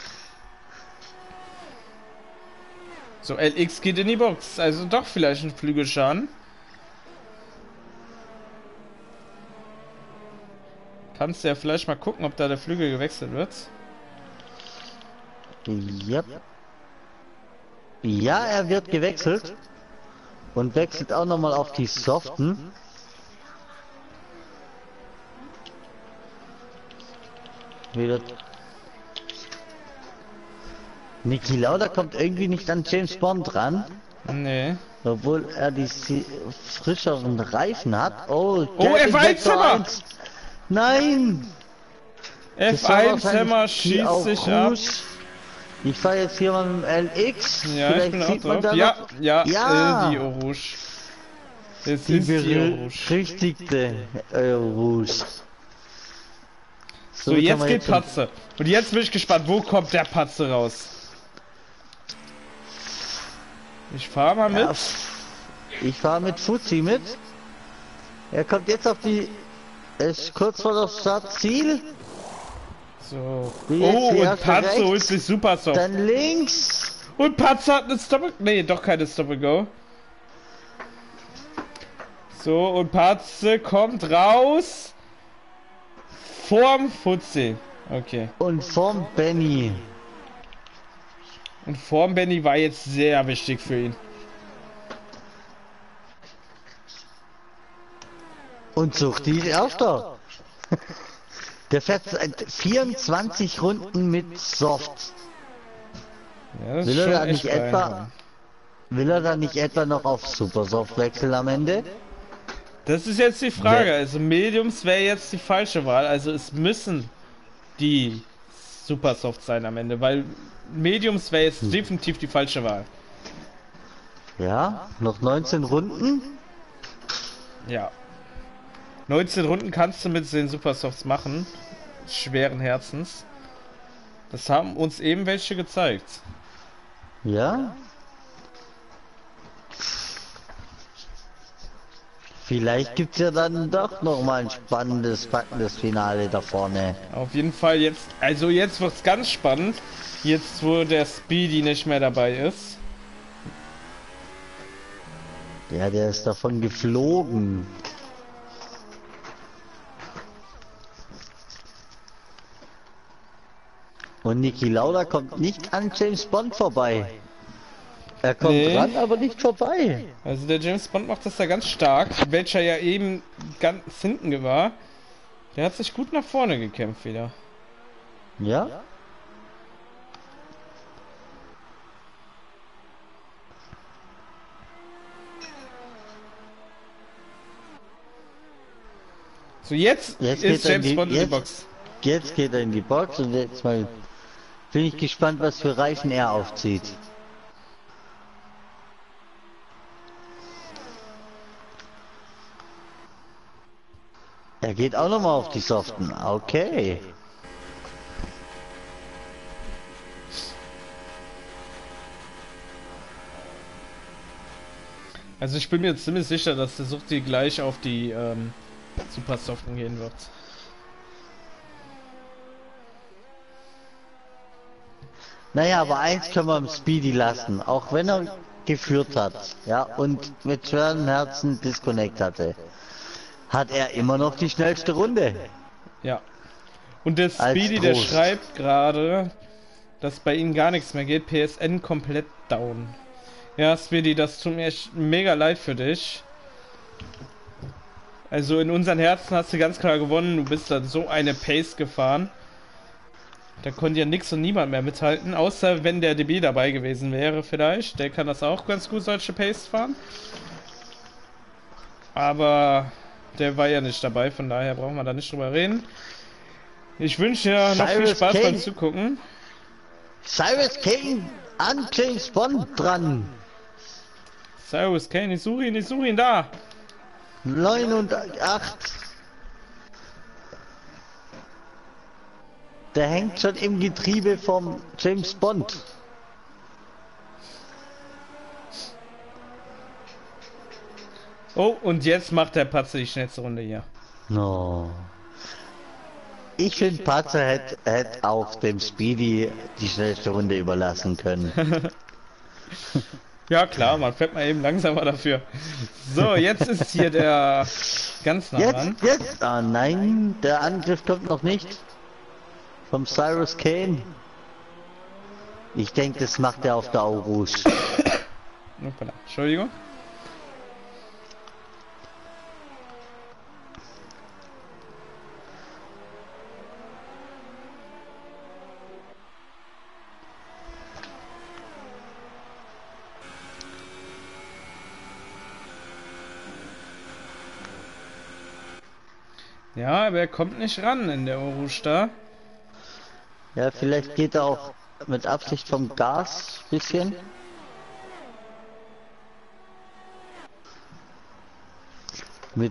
So, LX geht in die Box. Also doch vielleicht ein Flügelschaden. Kannst du ja vielleicht mal gucken, ob da der Flügel gewechselt wird. Yep. Ja, er wird gewechselt. Und wechselt auch nochmal auf die Soften. Wieder. Niki Lauda kommt irgendwie nicht an James Bond ran. Nee. Obwohl er die frischeren Reifen hat. Oh, F1 Hammer! Nein! F1 Hammer schießt sich ab. Ich fahre jetzt hier mal mit dem LX. Ja, vielleicht ich bin sieht auch man drauf. Da Ja, die Orange. Es ist die Orange. Berüchtigte Orange. So, jetzt geht Patze. Und jetzt bin ich gespannt, wo kommt der Patze raus? Ich fahre mal mit. Ja, ich fahre mit Fuzzi mit. Er kommt jetzt auf die... ist kurz vor das Startziel. So. Oh, und Patze holt sich super soft. Dann links. Und Patze hat eine Stop... Nee, doch keine Stop-and-Go. So, und Patze kommt raus. Vorm Fuzzi. Okay. Und vorm Benny. Und vorm Benny war jetzt sehr wichtig für ihn. Und sucht die Erster. Der fährt seit 24 Runden mit Soft. Ja, das ist Will er schon da echt nicht etwa, beeindruckend. will er da nicht etwa noch auf Super Soft wechseln am Ende? Das ist jetzt die Frage. Also Mediums wäre jetzt die falsche Wahl. Also es müssen die Supersoft sein am Ende, weil Mediums wäre jetzt definitiv die falsche Wahl. Ja, noch 19 Runden? Ja. 19 Runden kannst du mit den Supersofts machen. Schweren Herzens. Das haben uns eben welche gezeigt. Ja? Vielleicht gibt's ja dann doch noch mal ein spannendes, packendes Finale da vorne. Auf jeden Fall jetzt, also jetzt wird's ganz spannend. Jetzt, wo der Speedy nicht mehr dabei ist. Ja, der ist davon geflogen. Und Niki Lauda kommt nicht an James Bond vorbei. Er kommt Nee. ran, aber nicht vorbei. Also der James Bond macht das da ganz stark, welcher ja eben ganz hinten war. Der hat sich gut nach vorne gekämpft wieder. Ja? So, jetzt Jetzt ist geht er in James die- Bond in die jetzt- Box. Jetzt geht er in die Box und jetzt mal bin ich gespannt, was für Reifen er aufzieht. Er geht auch nochmal auf die Soften. Okay. Also ich bin mir ziemlich sicher, dass der Suchti gleich auf die Supersoften gehen wird. Naja, aber eins können wir im Speedy lassen, auch wenn er geführt hat, ja, und mit schwerem Herzen Disconnect hatte, hat er immer noch die schnellste Runde. Ja. Und der Als Speedy, der Trost. schreibt gerade, dass bei ihm gar nichts mehr geht. PSN komplett down. Ja, Speedy, das tut mir echt mega leid für dich. Also in unseren Herzen hast du ganz klar gewonnen. Du bist dann so eine Pace gefahren. Da konnte ja nix und niemand mehr mithalten. Außer wenn der DB dabei gewesen wäre vielleicht. Der kann das auch ganz gut, solche Pace fahren. Aber der war ja nicht dabei. Von daher brauchen wir da nicht drüber reden. Ich wünsche dir noch viel Cyrus Spaß beim Kane. Zugucken. Cyrus Kane an James Bond dran. Cyrus Kane, ich suche ihn da. 9 und 8. Der hängt schon im Getriebe vom James Bond. Oh, und jetzt macht der Patzer die schnellste Runde hier. No. Ich finde, Patzer hätte auch dem Speedy die schnellste Runde überlassen können. Ja klar, man fährt mal eben langsamer dafür. So, jetzt ist hier der ganz nah dran. Jetzt! Ah nein, der Angriff kommt noch nicht. Vom Cyrus Kane. Ich denke, das macht er auf der Eau Rouge. Hoppala, Entschuldigung. Ja, aber er kommt nicht ran in der Orusch da. Ja, vielleicht geht er auch mit Absicht vom Gas bisschen. Mit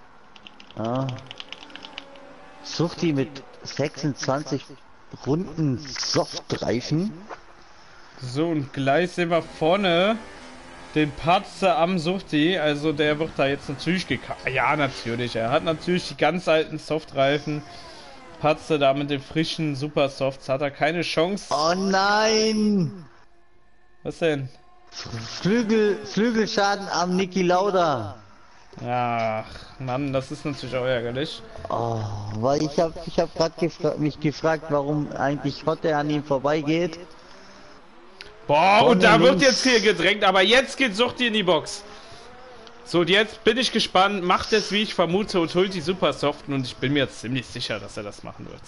sucht die mit 26 Runden Softreifen. So, und gleich sehen wir vorne den Patzer am Suchti. Also der wird da jetzt natürlich gekauft. Ja, natürlich. Er hat natürlich die ganz alten Softreifen. Patzer da mit den frischen Supersofts hat er keine Chance. Oh nein! Was denn? Flügelschaden am Niki Lauda. Ach, Mann, das ist natürlich auch ärgerlich. Oh, weil ich hab gerade mich gefragt, warum eigentlich Hotte an ihm vorbeigeht. Boah, Vorne und da wird links. jetzt hier gedrängt, aber jetzt geht Suchti in die Box. So, und jetzt bin ich gespannt. Macht es, wie ich vermute, und holt die Supersoften. Und ich bin mir jetzt ziemlich sicher, dass er das machen wird.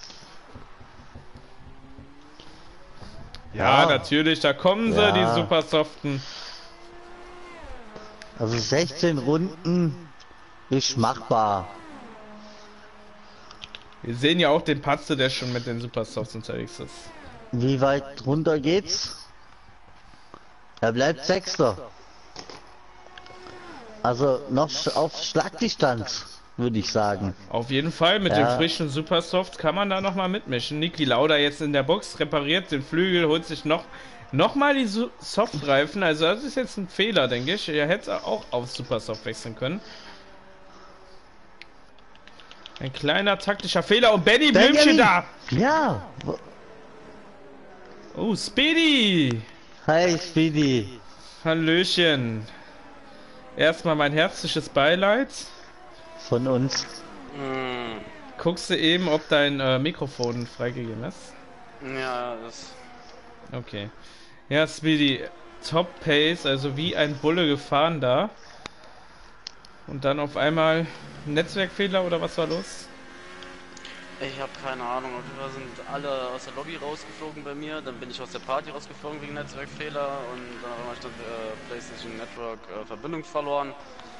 Ja, natürlich, da kommen sie, die Supersoften. Also 16 Runden ist machbar. Wir sehen ja auch den Patze, der schon mit den Supersofts unterwegs ist. Wie weit runter geht's? Er bleibt Sechster. Also noch auf Schlagdistanz, würde ich sagen. Auf jeden Fall, mit dem frischen Supersoft kann man da nochmal mitmischen. Niki Lauda jetzt in der Box, repariert den Flügel, holt sich noch mal die Softreifen. Also das ist jetzt ein Fehler, denke ich. Er hätte auch auf Supersoft wechseln können. Ein kleiner taktischer Fehler und Benny Blümchen da! Ja! Oh, Speedy! Hi, Speedy! Hallöchen! Erstmal mein herzliches Beileid. Von uns. Guckst du eben, ob dein Mikrofon freigegeben ist? Ja, das... Okay. Ja, Speedy, Top Pace, also wie ein Bulle gefahren da. Und dann auf einmal Netzwerkfehler oder was war los? Ich habe keine Ahnung, auf jeden Fall sind alle aus der Lobby rausgeflogen bei mir, dann bin ich aus der Party rausgeflogen wegen Netzwerkfehler und dann habe ich dann PlayStation Network Verbindung verloren.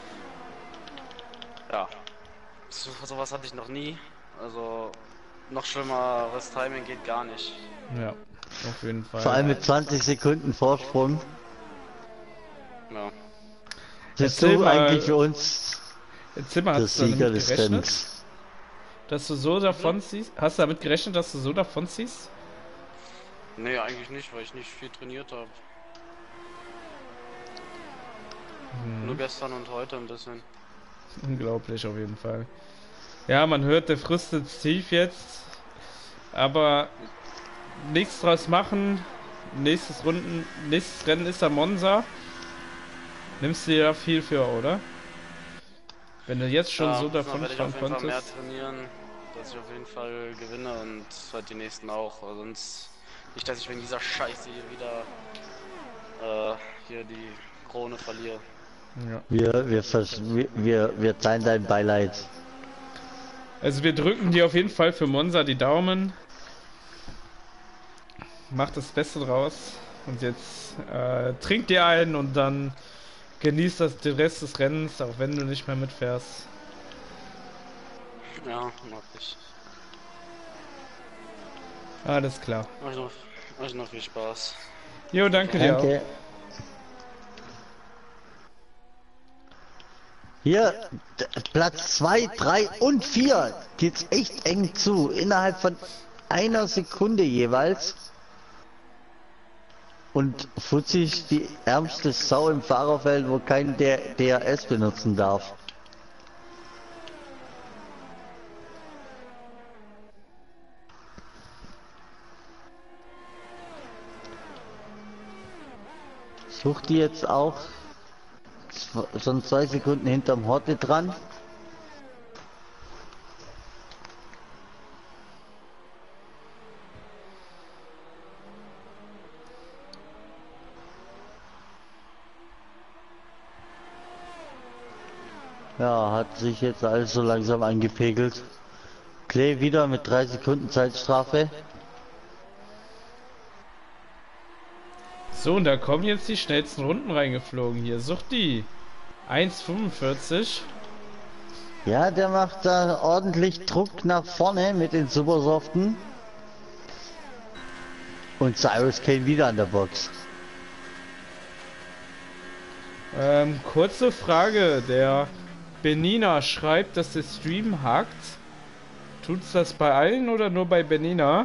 Ja, sowas hatte ich noch nie, also noch schlimmeres Timing geht gar nicht. Ja, auf jeden Fall. Vor allem mit 20 Sekunden Vorsprung. Ja. Bist du eigentlich für uns der Sieger des Rennens? Dass du so davon ziehst? Hast du damit gerechnet, dass du so davon ziehst? Nee, eigentlich nicht, weil ich nicht viel trainiert habe. Nur gestern und heute ein bisschen. Unglaublich auf jeden Fall. Ja, man hört, der fristet tief jetzt. Aber nichts draus machen. Nächstes Rennen ist der Monza. Nimmst du dir da viel für, oder? Wenn du jetzt schon so davon fahren konntest. Fall mehr trainieren, dass ich auf jeden Fall gewinne und halt die nächsten auch. Also sonst nicht, dass ich wegen dieser Scheiße hier wieder hier die Krone verliere. Ja. Wir teilen dein Beileid. Also wir drücken dir auf jeden Fall für Monza die Daumen. Macht das Beste draus. Und jetzt trink dir einen und dann genießt den Rest des Rennens, auch wenn du nicht mehr mitfährst. Ja, mach ich. Alles klar. Euch noch viel Spaß. Jo, danke dir auch. Hier, Platz 2, 3 und 4 geht's echt eng zu. Innerhalb von einer Sekunde jeweils. Und Fuzzi ist die ärmste Sau im Fahrerfeld, wo kein DRS benutzen darf. Sucht die jetzt auch schon 2 Sekunden hinterm Horte dran. Ja, hat sich jetzt alles so langsam eingepegelt. Klee wieder mit 3 Sekunden Zeitstrafe. So, und da kommen jetzt die schnellsten Runden reingeflogen hier. Sucht die 1,45. Ja, der macht da ordentlich Druck nach vorne mit den Supersoften. Und Cyrus Kane wieder an der Box. Kurze Frage, der Benina schreibt, dass der Stream hakt. Tut's das bei allen oder nur bei Benina?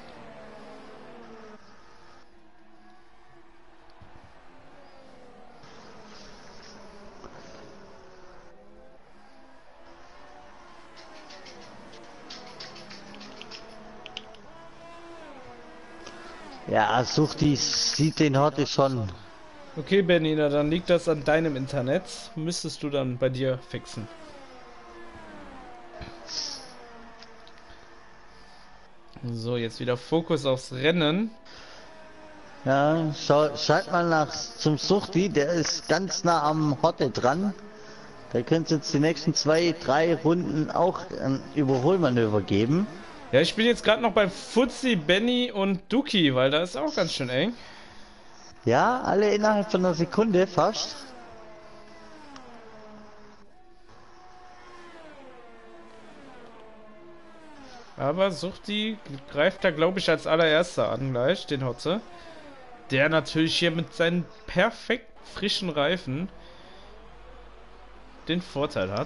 Ja, Suchti sieht den heute schon. Okay, Benina, dann liegt das an deinem Internet. Müsstest du dann bei dir fixen. So, jetzt wieder Fokus aufs Rennen. Ja, schalt mal zum Suchti, der ist ganz nah am Hotte dran. Da könnt ihr jetzt die nächsten 2, 3 Runden auch ein Überholmanöver geben. Ja, ich bin jetzt gerade noch beim Fuzzi, Benny und Duki, weil da ist auch ganz schön eng. Ja, alle innerhalb von einer Sekunde fast. Aber Suchti greift da, glaube ich, als allererster an gleich, den Hotze. Der natürlich hier mit seinen perfekt frischen Reifen den Vorteil hat.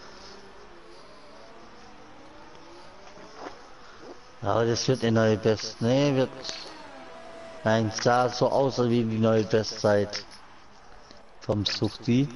Aber das wird die neue Best. Nee, wird. Nein, sah so aus wie die neue Bestzeit vom Suchti.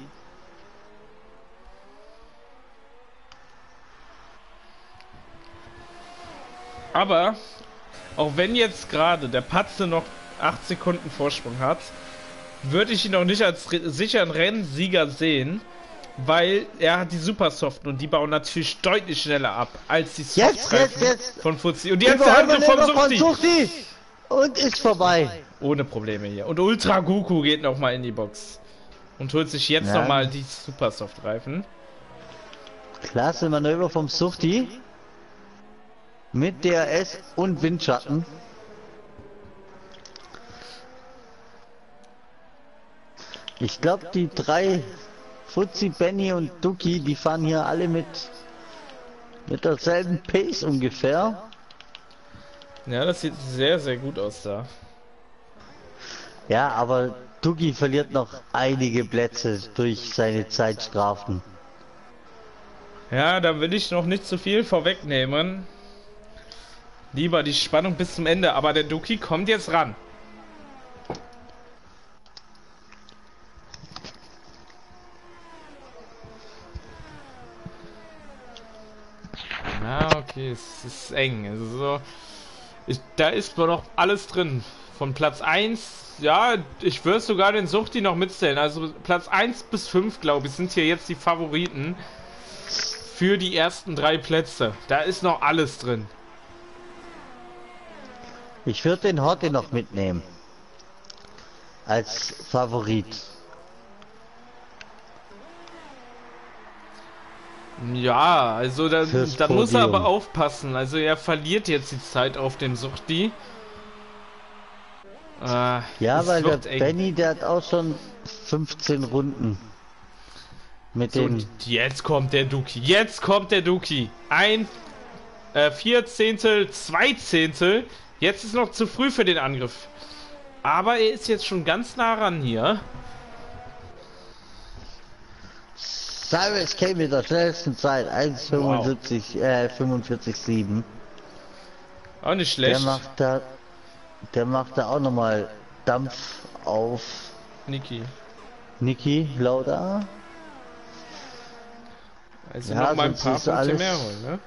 Aber, auch wenn jetzt gerade der Patze noch 8 Sekunden Vorsprung hat, würde ich ihn noch nicht als sicheren Rennsieger sehen, weil er hat die Supersoften und die bauen natürlich deutlich schneller ab als die Softreifen von Fuzzi. Und jetzt der Angriff vom Suchti! Und ist vorbei. Ohne Probleme hier. Und Ultra Goku geht nochmal in die Box. Und holt sich jetzt nochmal die Supersoft-Reifen. Klasse Manöver vom Suchti. Mit DRS und Windschatten. Ich glaube, die 3 Fuzzi, Benny und Duki, die fahren hier alle mit derselben Pace ungefähr. Ja, das sieht sehr, sehr gut aus da. Ja, aber Duki verliert noch einige Plätze durch seine Zeitstrafen. Ja, da will ich noch nicht zu viel vorwegnehmen. Lieber die Spannung bis zum Ende, aber der Duki kommt jetzt ran. Na, okay, es ist eng. Also so, da ist wohl noch alles drin. Von Platz 1, ja, ich würde sogar den Suchti noch mitzählen. Also Platz 1 bis 5, glaube ich, sind hier jetzt die Favoriten für die ersten 3 Plätze. Da ist noch alles drin. Ich würde den Hotte noch mitnehmen. Als Favorit. Ja, also da muss er aber aufpassen. Also er verliert jetzt die Zeit auf dem Suchti. Ja, weil der Benny, der hat auch schon 15 Runden. Mit so, den... Jetzt kommt der Duki. Jetzt kommt der Duki. 4 Zehntel, 2 Zehntel. Jetzt ist noch zu früh für den Angriff. Aber er ist jetzt schon ganz nah ran hier. Cyrus K mit der schnellsten Zeit. 1,45,7. Auch nicht schlecht. Der macht da auch nochmal Dampf auf Niki Lauda. Also ja, noch mal ein paar Punkte mehr holen, ne?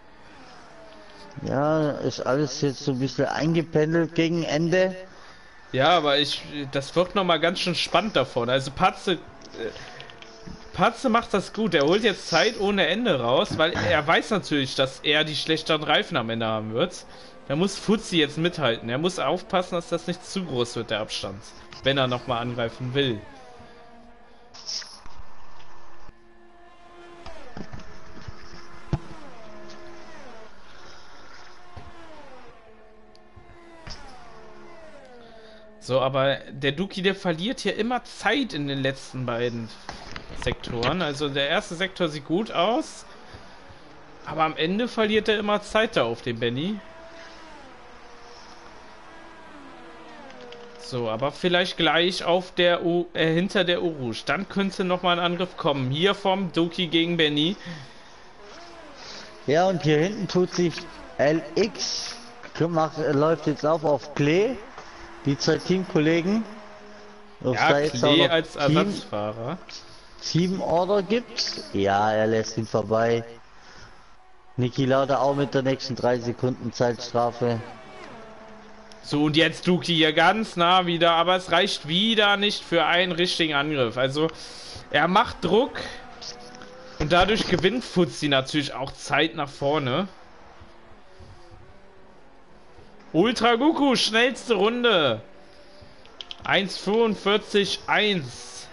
Ja, ist alles jetzt so ein bisschen eingependelt gegen Ende. Ja, aber das wird noch mal ganz schön spannend davon. Also Patze macht das gut. Er holt jetzt Zeit ohne Ende raus, weil er weiß natürlich, dass er die schlechteren Reifen am Ende haben wird. Da muss Fuzzi jetzt mithalten. Er muss aufpassen, dass das nicht zu groß wird, der Abstand. Wenn er noch mal angreifen will. So, aber der Duki, der verliert hier immer Zeit in den letzten beiden Sektoren. Also der erste Sektor sieht gut aus, aber am Ende verliert er immer Zeit da auf dem Benny. So, aber vielleicht gleich auf der hinter der Urush. Dann könnte nochmal ein Angriff kommen. Hier vom Duki gegen Benny. Ja, und hier hinten tut sich LX. Läuft jetzt auf Klee. Die 2 Teamkollegen. Ja, Klee als Ersatzfahrer. Team-Order gibt. Ja, er lässt ihn vorbei. Niki Lauda auch mit der nächsten 3 Sekunden Zeitstrafe. So, und jetzt Duki hier ganz nah wieder, aber es reicht wieder nicht für einen richtigen Angriff. Also, er macht Druck und dadurch gewinnt Fuzzi natürlich auch Zeit nach vorne. Ultra Goku, schnellste Runde. 1,45,1.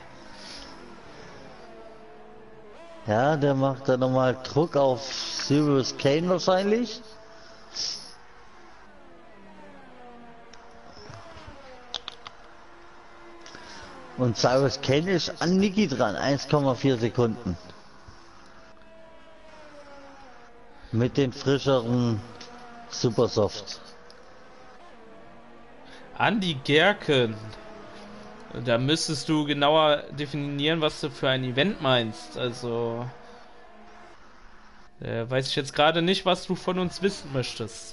Ja, der macht da nochmal Druck auf Cyrus Kane wahrscheinlich. Und Cyrus Kane ist an Niki dran, 1,4 Sekunden. Mit den frischeren Supersoft. Andi Gerken. Da müsstest du genauer definieren, was du für ein Event meinst. Also, weiß ich jetzt gerade nicht, was du von uns wissen möchtest.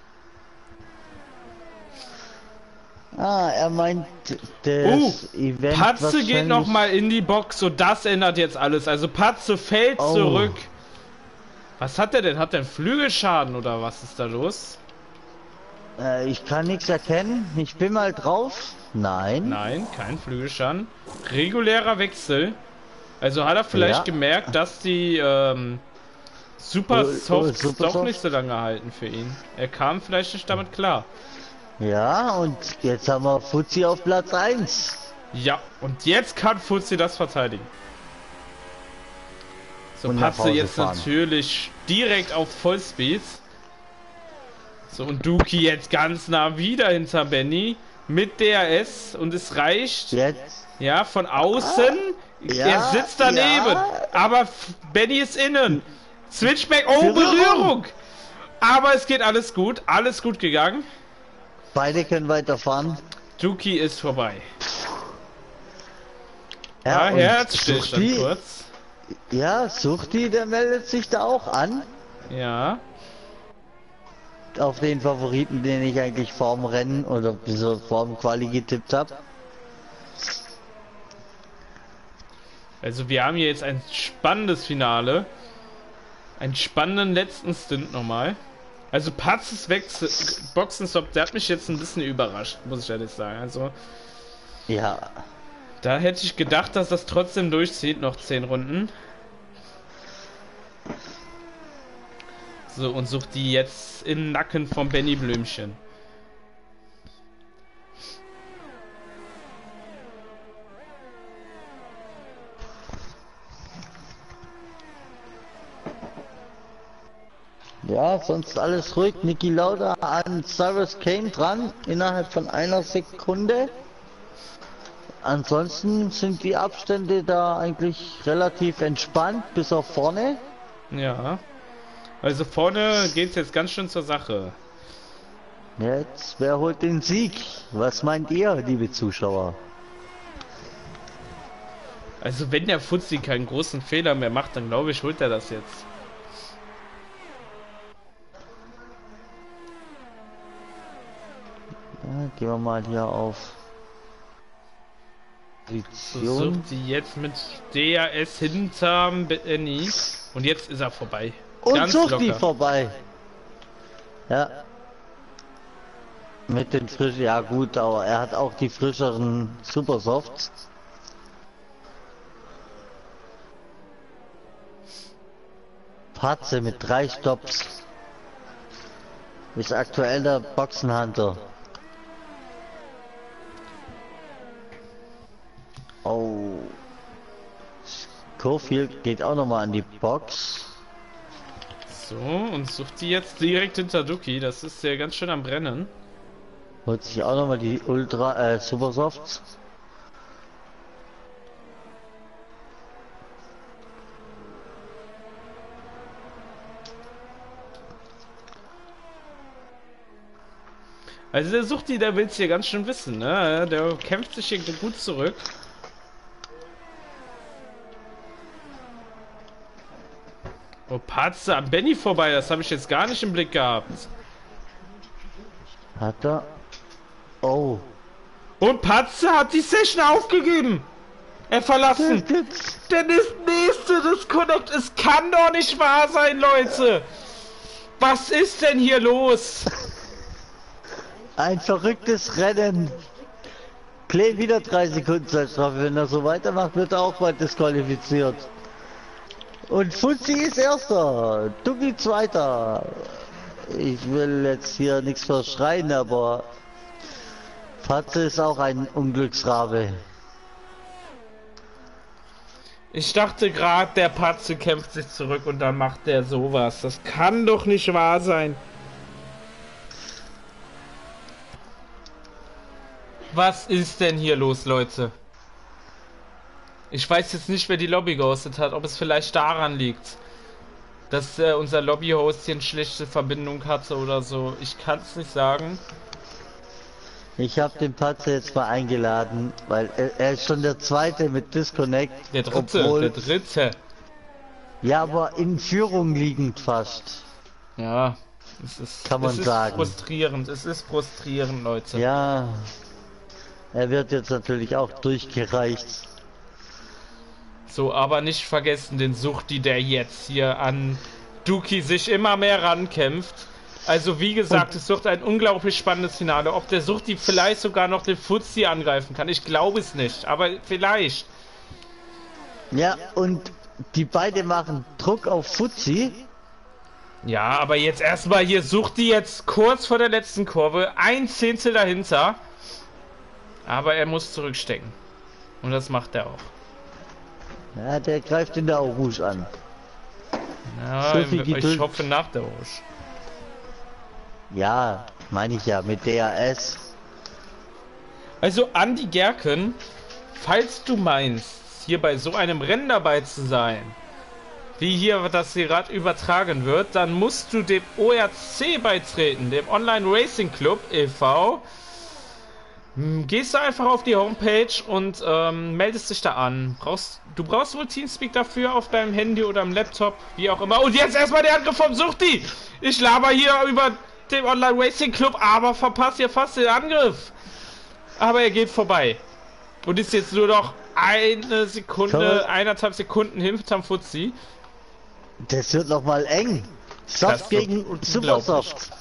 Ah, er meint das Event. Patze geht nochmal in die Box und das ändert jetzt alles. Also Patze fällt zurück. Was hat er denn? Hat er einen Flügelschaden oder was ist da los? Ich kann nichts erkennen. Ich bin mal drauf. Nein. Nein, kein Flügelschaden. Regulärer Wechsel. Also hat er vielleicht gemerkt, dass die Super Softs doch nicht so lange halten für ihn. Er kam vielleicht nicht damit klar. Ja, und jetzt haben wir Fuzzi auf Platz 1. Ja, und jetzt kann Fuzzi das verteidigen. So, Und Patze jetzt natürlich direkt auf Vollspeed. So, und Duki jetzt ganz nah wieder hinter Benny mit DRS und es reicht. Jetzt. Ja, von außen. Er sitzt daneben. Aber Benny ist innen. Switchback. Oh, Berührung. Aber es geht alles gut. Alles gut gegangen. Beide können weiterfahren. Duki ist vorbei. Ja, Herzstillstand kurz. Ja, Suchti, der meldet sich da auch an. Ja. Auf den Favoriten, den ich eigentlich vorm Rennen oder vorm Quali getippt habe. Also wir haben hier jetzt ein spannendes Finale. Einen spannenden letzten Stint nochmal. Also Patzes Wechsel, Boxenstopp, der hat mich jetzt ein bisschen überrascht, muss ich ehrlich sagen. Also ja. Da hätte ich gedacht, dass das trotzdem durchzieht, noch 10 Runden. So, und sucht die jetzt im Nacken vom Benny Blümchen. Ja, sonst alles ruhig. Niki Lauda an Cyrus Kane dran, innerhalb von einer Sekunde. Ansonsten sind die Abstände da eigentlich relativ entspannt, bis auf vorne. Ja. Also vorne geht's jetzt ganz schön zur Sache. Jetzt, wer holt den Sieg? Was meint ihr, liebe Zuschauer? Also wenn der Fuzzi keinen großen Fehler mehr macht, dann glaube ich, holt er das jetzt. Ja, gehen wir mal hier auf Position. Versucht sie jetzt mit DRS hinterm Benny. Und jetzt ist er vorbei. Und ganz sucht locker. die vorbei. Ja. Mit den frischen, ja gut, aber er hat auch die frischeren Supersofts. Patze mit 3 Stops. Ist aktuell der Boxenhunter. Oh. Schofield geht auch nochmal an die Box. So, und sucht die jetzt direkt hinter Duki. Das ist ja ganz schön am Brennen. Holt sich auch nochmal die Ultra Supersofts. Also der Suchti, der will's hier ganz schön wissen, ne? Der kämpft sich hier gut zurück. Oh, Patze am Benny vorbei, das habe ich jetzt gar nicht im Blick gehabt. Hat er? Oh. Und Patze hat die Session aufgegeben. Er verlassen. Der nächste Disconnect. Es kann doch nicht wahr sein, Leute. Was ist denn hier los? Ein verrücktes Rennen. Play wieder 3 Sekunden Zeitstrafe. Wenn er so weitermacht, wird er auch bald disqualifiziert. Und Fuzzi ist Erster. Duki Zweiter. Ich will jetzt hier nichts verschreien, aber Patze ist auch ein Unglücksrabe. Ich dachte gerade, der Patze kämpft sich zurück und dann macht der sowas. Das kann doch nicht wahr sein. Was ist denn hier los, Leute? Ich weiß jetzt nicht, wer die Lobby gehostet hat, ob es vielleicht daran liegt, dass unser Lobby-Host hier eine schlechte Verbindung hatte oder so. Ich kann es nicht sagen. Ich habe den Patze jetzt mal eingeladen, weil er ist schon der zweite mit Disconnect. Der dritte, obwohl, der dritte. Ja, aber in Führung liegend fast. Ja, es ist, Kann man sagen. Frustrierend. Es ist frustrierend, Leute. Ja, er wird jetzt natürlich auch durchgereicht. So, aber nicht vergessen den Suchti, der jetzt hier an Duki sich immer mehr rankämpft. Also wie gesagt, es wird ein unglaublich spannendes Finale. Ob der Suchti vielleicht sogar noch den Fuzzi angreifen kann, ich glaube es nicht, aber vielleicht. Ja, und die beiden machen Druck auf Fuzzi. Ja, aber jetzt erstmal hier Suchti jetzt kurz vor der letzten Kurve, ein Zehntel dahinter. Aber er muss zurückstecken. Und das macht er auch. Ja, der greift in der Rouge an. Ja, So viel ich Geduld. hoffe nach der Rouge. Ja, meine ich ja, mit DRS. Also Andi Gerken, falls du meinst, hier bei so einem Rennen dabei zu sein, wie hier das gerade übertragen wird, dann musst du dem ORC beitreten, dem Online Racing Club e.V. Gehst du einfach auf die Homepage und meldest dich da an. Du brauchst wohl Teamspeak dafür auf deinem Handy oder am Laptop, wie auch immer. Und jetzt erstmal der Angriff vom Suchti! Ich laber hier über dem Online Racing Club, aber verpasst hier fast den Angriff. Aber er geht vorbei. Und ist jetzt nur noch eine Sekunde, 1,5 Sekunden hinterm Fuzzi. Das wird noch mal eng. Soft gegen Supersoft.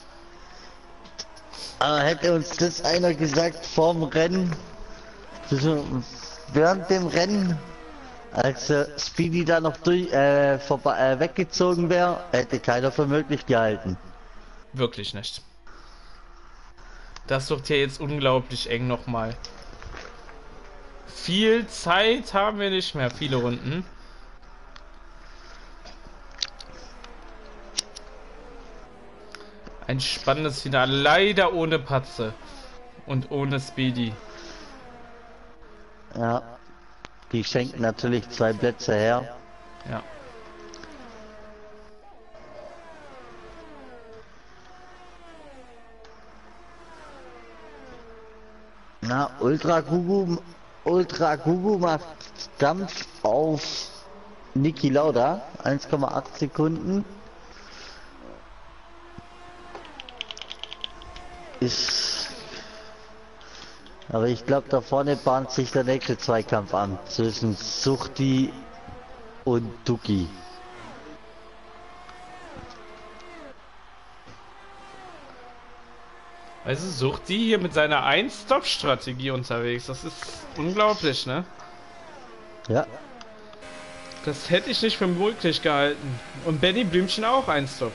Aber hätte uns das einer gesagt vorm Rennen, also während dem Rennen, als Speedy da noch weggezogen wäre, hätte keiner für möglich gehalten. Wirklich nicht. Das wird hier jetzt unglaublich eng nochmal. Viel Zeit haben wir nicht mehr, viele Runden. Ein spannendes Finale, leider ohne Patze und ohne Speedy. Ja, die schenken natürlich 2 Plätze her. Ja. Na, Ultra Gugu macht Dampf auf Niki Lauda, 1,8 Sekunden. Aber ich glaube, da vorne bahnt sich der nächste Zweikampf an zwischen Suchti und Duki. Also sucht die hier mit seiner Ein-Stop-Strategie unterwegs. Das ist unglaublich, ne? Ja. Das hätte ich nicht für möglich gehalten. Und Benny Blümchen auch Ein-Stop.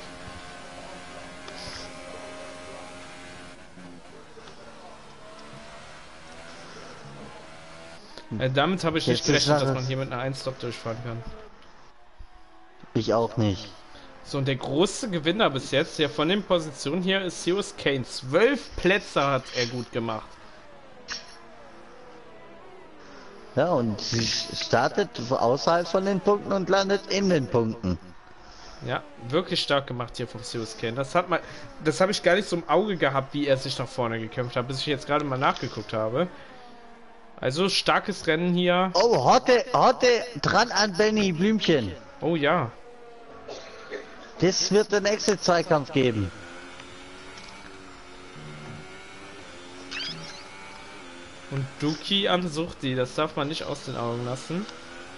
Damit habe ich nicht gerechnet, dass man hier mit einer Ein-Stop durchfahren kann. Ich auch nicht. So, und der große Gewinner bis jetzt, ja von den Positionen hier, ist Sirius Kane. 12 Plätze hat er gut gemacht. Ja, und sie startet außerhalb von den Punkten und landet in den Punkten. Ja, wirklich stark gemacht hier vom Sirius Kane. Das habe ich gar nicht so im Auge gehabt, wie er sich nach vorne gekämpft hat, bis ich jetzt gerade mal nachgeguckt habe. Also, starkes Rennen hier. Oh, Hotte dran an Benny Blümchen. Oh ja. Das wird der nächste Zweikampf geben. Und Duki an Suchti, das darf man nicht aus den Augen lassen.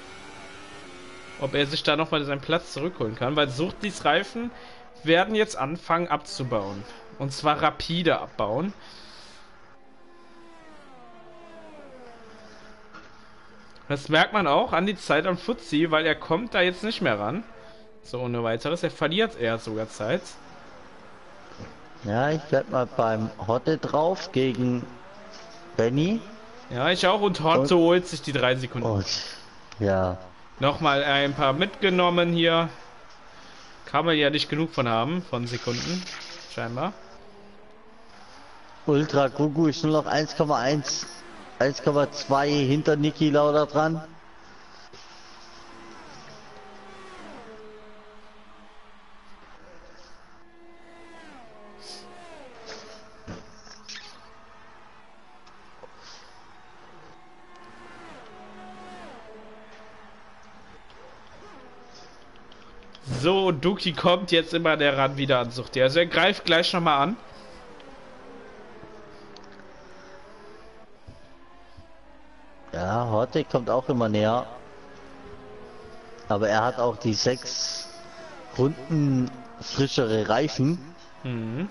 Ob er sich da nochmal seinen Platz zurückholen kann, weil Suchtis Reifen werden jetzt anfangen abzubauen. Und zwar rapide abbauen. Das merkt man auch an die Zeit am Fuzzi, weil er kommt da jetzt nicht mehr ran. So ohne weiteres. Er verliert eher sogar Zeit. Ja, ich bleib mal beim Hotte drauf gegen Benny. Ja, ich auch. Und Hotto holt sich die 3 Sekunden. Und ja. Nochmal ein paar mitgenommen hier. Kann man ja nicht genug von haben, von Sekunden. Scheinbar. Ultra Gugu ist nur noch 1,1, 1,2 hinter Niki Lauda dran. So, Duki kommt jetzt immer der Rand wieder an Sucht. Also er greift gleich nochmal an. Ja, heute kommt auch immer näher. Aber er hat auch die 6 Runden frischere Reifen. Mhm.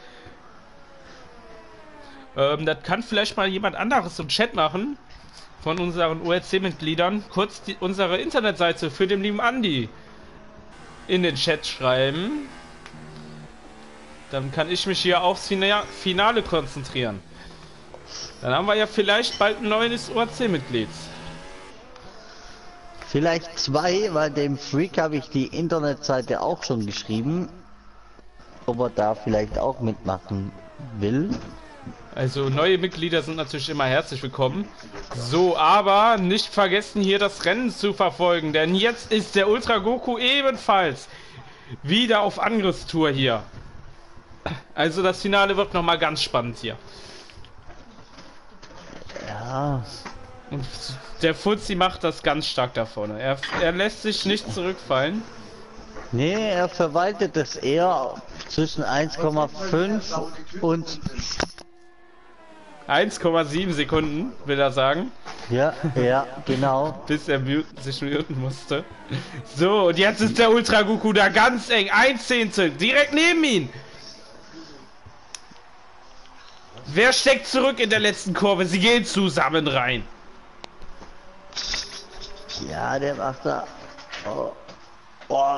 Das kann vielleicht mal jemand anderes im Chat machen. Von unseren ORC-Mitgliedern. Kurz unsere Internetseite für den lieben Andi in den Chat schreiben. Dann kann ich mich hier aufs Finale konzentrieren. Dann haben wir ja vielleicht bald ein neues ORC-Mitglied. Vielleicht 2, weil dem Freak habe ich die Internetseite auch schon geschrieben. Ob er da vielleicht auch mitmachen will. Also neue Mitglieder sind natürlich immer herzlich willkommen. So, aber nicht vergessen hier das Rennen zu verfolgen, denn jetzt ist der Ultra Goku ebenfalls wieder auf Angriffstour hier. Also das Finale wird nochmal ganz spannend hier. Ja. Und der Fuzzi macht das ganz stark da vorne. Er lässt sich nicht zurückfallen. Nee, er verwaltet es eher zwischen 1,5 und 1,7 Sekunden, will er sagen. ja, genau. Bis er sich muten musste. So, und jetzt ist der Ultra Goku da ganz eng. 1/10, direkt neben ihn. Wer steckt zurück in der letzten Kurve? Sie gehen zusammen rein. Ja, der macht da. Oh. Oh.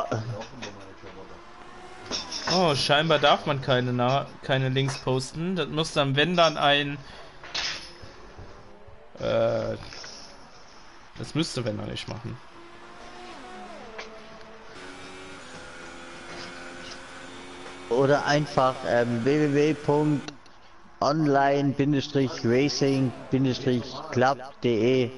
Oh, scheinbar darf man keine Links posten. Das muss dann, wenn dann ein... das müsste wenn dann nicht machen. Oder einfach www.online-racing-club.de.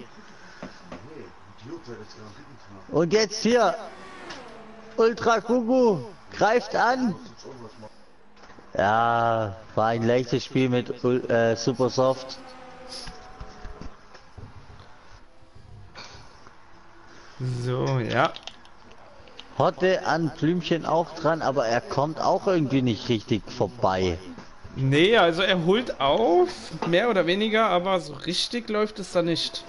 Und jetzt hier Ultra Gugu greift an. Ja, war ein leichtes Spiel mit Supersoft. So, ja. Hotte an Blümchen auch dran, aber er kommt auch irgendwie nicht richtig vorbei. Nee, also er holt auf, mehr oder weniger, aber so richtig läuft es da nicht.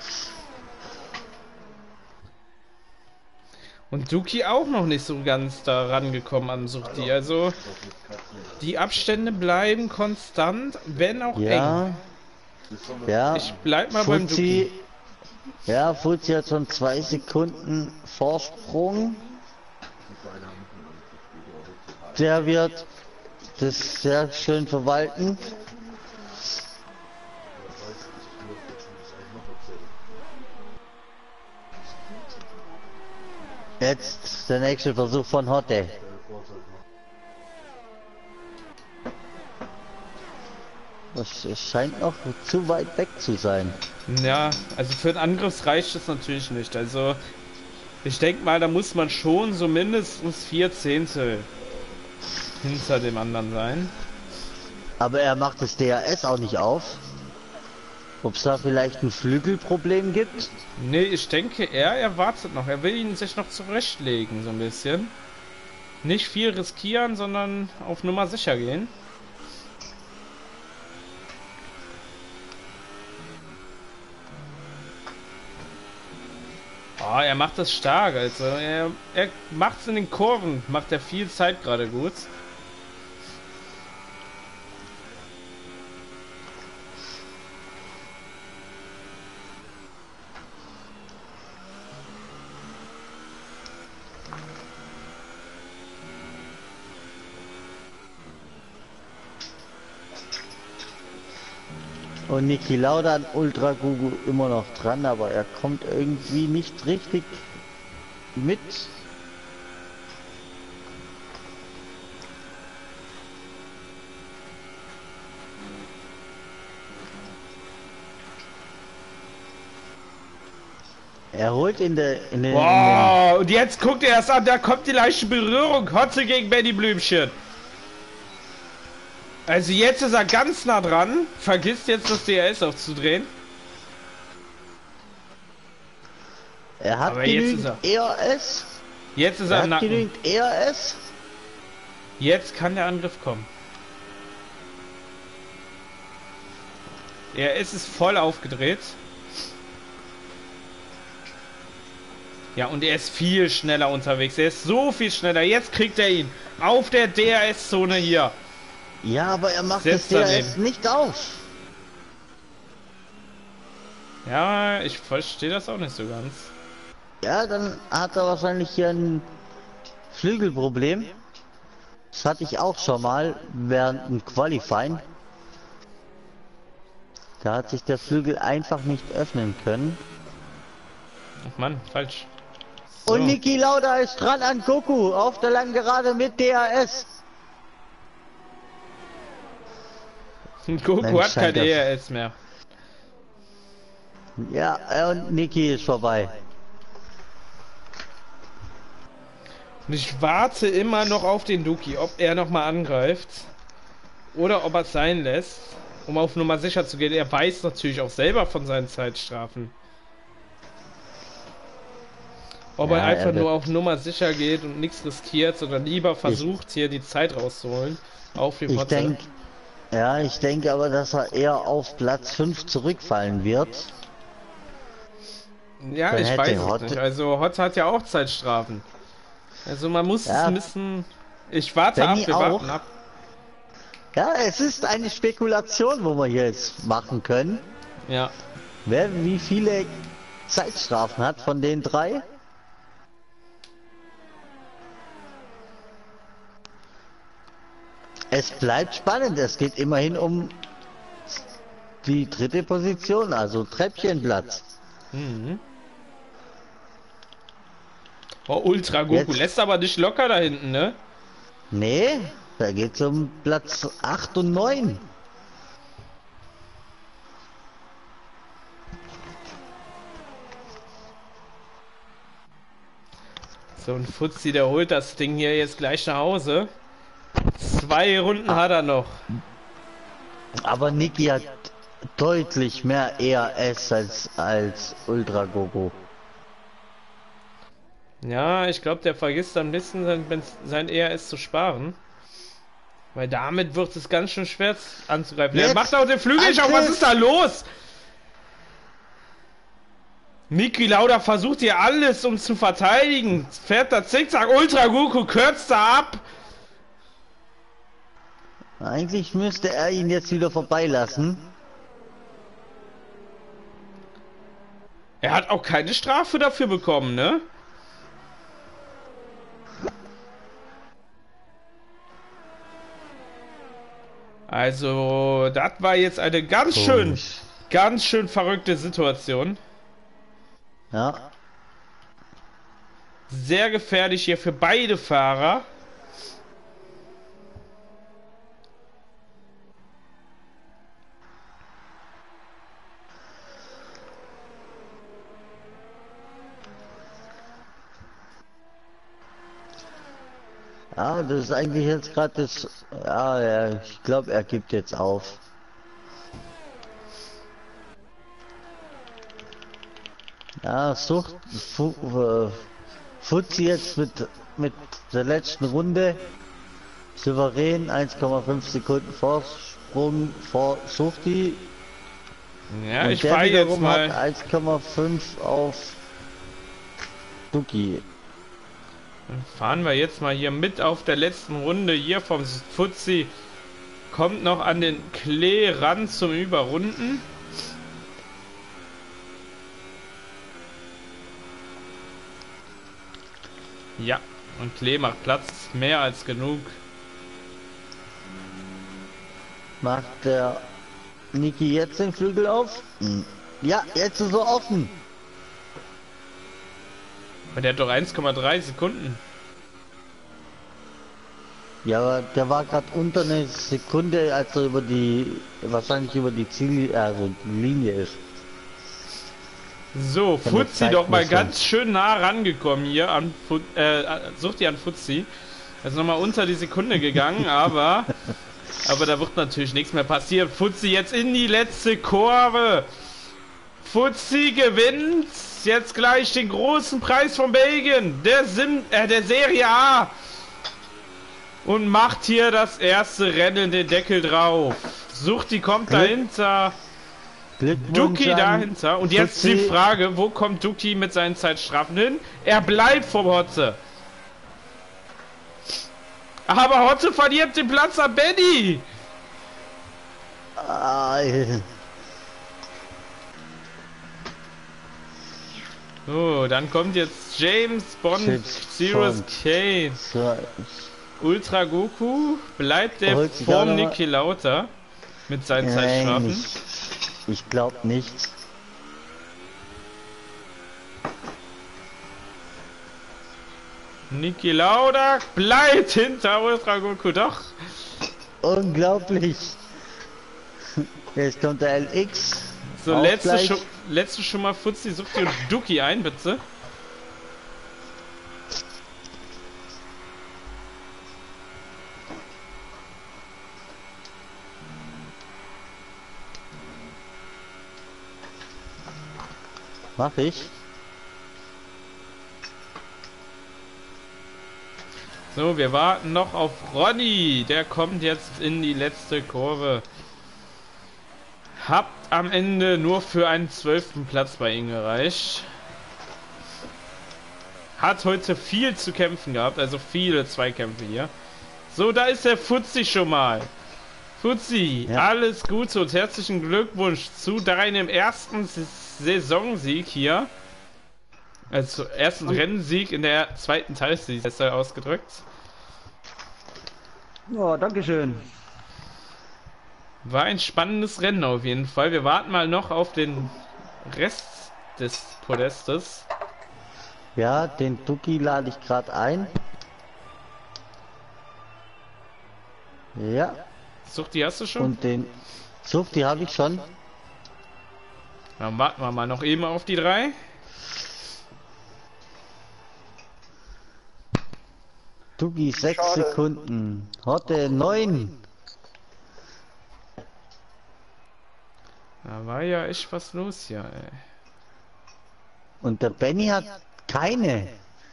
Und Duki auch noch nicht so ganz da rangekommen an Suchti. Also die Abstände bleiben konstant, wenn auch eng. Ja, Ich bleib mal beim Duki. Ja, Fuzzi hat schon 2 Sekunden Vorsprung. Der wird das sehr schön verwalten. Jetzt der nächste Versuch von Hotte. Es scheint noch zu weit weg zu sein. Ja, also für den Angriff reicht es natürlich nicht. Also ich denke mal, da muss man schon so mindestens 4 Zehntel hinter dem anderen sein. Aber er macht das DRS auch nicht auf. Ob es da vielleicht ein Flügelproblem gibt? Nee, ich denke, er wartet noch. Er will ihn sich noch zurechtlegen, so ein bisschen. Nicht viel riskieren, sondern auf Nummer sicher gehen. Oh, er macht das stark, also er macht es in den Kurven, macht er viel Zeit gerade gut. Und Niki Lauda an Ultra Gugu immer noch dran, aber er kommt irgendwie nicht richtig mit. Er holt in den Wow, und jetzt guckt er erst an, da kommt die leichte Berührung. Hotze gegen Benny Blümchen. Also jetzt ist er ganz nah dran. Vergisst jetzt das DRS aufzudrehen. Er hat Aber jetzt genügend ist ERS. Jetzt ist Er er im hat Nacken. genügend ERS. Jetzt kann der Angriff kommen. Er ist voll aufgedreht. Ja, und er ist viel schneller unterwegs. Er ist so viel schneller. Jetzt kriegt er ihn auf der DRS-Zone hier. Ja, aber er macht Setzt das daneben. DRS nicht auf. Ja, ich verstehe das auch nicht so ganz. Ja, dann hat er wahrscheinlich hier ein Flügelproblem. Das hatte ich auch schon mal während dem Qualifying. Da hat sich der Flügel einfach nicht öffnen können. Ach Mann, falsch. So. Und Niki Lauda ist dran an Goku auf der langen Gerade mit DRS. Goku Mensch, hat kein Alter. ERS mehr. Ja, und Niki ist vorbei. Und ich warte immer noch auf den Duki, ob er nochmal angreift. Oder ob er es sein lässt, um auf Nummer sicher zu gehen. Er weiß natürlich auch selber von seinen Zeitstrafen. Ob Ja, er einfach er wird- nur auf Nummer sicher geht und nichts riskiert, sondern lieber versucht, hier die Zeit rauszuholen. Auf dem Ich Hotze. denke aber, dass er eher auf Platz 5 zurückfallen wird. Ja, Dann ich hätte weiß es Hot- nicht. Also Hot hat ja auch Zeitstrafen. Also man muss Ja. es ein bisschen... Ich warte Benny ab, wir auch. warten ab. Ja, es ist eine Spekulation, wo wir hier jetzt machen können. Ja. Wer wie viele Zeitstrafen hat von den drei? Es bleibt spannend. Es geht immerhin um die dritte Position, also Treppchenplatz. Mhm. Oh, Ultra Goku Jetzt- lässt aber nicht locker da hinten, ne? Nee, da geht's um Platz 8 und 9. So ein Fuzzi, der holt das Ding hier jetzt gleich nach Hause. 2 Runden hat er noch. Aber Niki hat deutlich mehr ERS als Ultra Goku. Ja, ich glaube, der vergisst am besten sein ERS zu sparen. Weil damit wird es ganz schön schwer anzugreifen. Er Jetzt macht auch den Flügel nicht auf. Was ist da los? Niki Lauda versucht hier alles, um zu verteidigen. Fährt da zickzack. Ultra Goku kürzt da ab. Eigentlich müsste er ihn jetzt wieder vorbeilassen. Er hat auch keine Strafe dafür bekommen, ne? Also, das war jetzt eine ganz schön verrückte Situation. Ja. Sehr gefährlich hier für beide Fahrer. Ja, das ist eigentlich jetzt gerade das. Ja, ich glaube, er gibt jetzt auf. Ja, Fuzzi jetzt mit der letzten Runde. Souverän 1,5 Sekunden Vorsprung vor Suchti. Ja, Und ich der fahre jetzt wiederum hat mal. 1,5 auf Duki. Dann fahren wir jetzt mal hier mit auf der letzten Runde hier vom Fuzzi. Kommt noch an den Klee ran zum Überrunden. Ja, und Klee macht Platz, mehr als genug. Macht der Niki jetzt den Flügel auf? Ja, jetzt ist er offen. Aber der hat doch 1,3 Sekunden. Ja, aber der war gerade unter eine Sekunde, als er wahrscheinlich über die also die Linie ist. So, Von der Fuzzi doch mal Zeitmessung. ganz schön nah rangekommen hier an Sucht die an Fuzzi. Also nochmal unter die Sekunde gegangen, aber da wird natürlich nichts mehr passieren. Fuzzi jetzt in die letzte Kurve. Fuzzi gewinnt jetzt gleich den großen Preis von Belgien, der Serie A. Und macht hier das erste Rennen den Deckel drauf. Sucht die kommt dahinter. Glückwunsch Duki an dahinter. Und jetzt die Fuzzi. Frage, wo kommt Duki mit seinen Zeitstrafen hin? Er bleibt vom Hotze. Aber Hotze verliert den Platz an Benny. Ah, So, dann kommt jetzt James Bond, James Sirius Bond. Kane. so, Ultra Goku bleibt der Holt sich vor auch noch mal- Niki Lauda mit seinen nein, Zeitstrafen. ich glaube nicht. Niki Lauda bleibt hinter Ultra Goku, doch. Unglaublich. Jetzt kommt der LX. So, Ausgleich. letzte schon mal Fuzzi, sucht dir Duki ein, bitte. Mach ich. So, wir warten noch auf Ronny. Der kommt jetzt in die letzte Kurve. Habt am Ende nur für einen 12. Platz bei ihm gereicht. Hat heute viel zu kämpfen gehabt, also viele Zweikämpfe hier. So, da ist der Fuzzi schon mal. Fuzzi, Ja. alles Gute und herzlichen Glückwunsch zu deinem ersten Saisonsieg hier. Also ersten Rennsieg in der zweiten Teilseason, ist er ausgedrückt. Oh, dankeschön. War ein spannendes Rennen auf jeden Fall. Wir warten mal noch auf den Rest des Podestes. Ja, den Duki lade ich gerade ein. Ja, Sucht die hast du schon? und den Zug, die habe ich schon. Dann warten wir mal noch eben auf die 3. Duki 6 Sekunden. Hotte 9. Da war ja echt was los hier, ey. Und der Benny hat keine.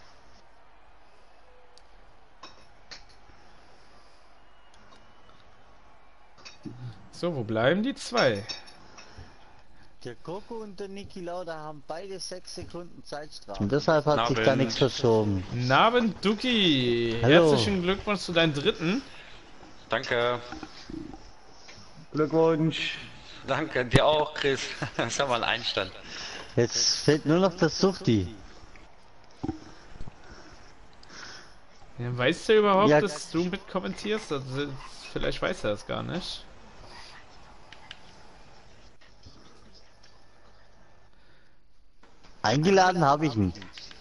So, wo bleiben die 2? Der Coco und der Niki Lauda haben beide 6 Sekunden Zeitstrafe. Und deshalb hat Na, sich da wenn- nichts verschoben. Naben Duki, Hallo. herzlichen Glückwunsch zu deinem 3. Danke. Glückwunsch. Danke, dir auch, Chris. Das ist ja mal ein Einstand. Jetzt fehlt nur noch das Suchti. Ja, weißt du überhaupt, Ja. dass du mit kommentierst? Also, vielleicht weiß er das gar nicht. Eingeladen habe ich ihn.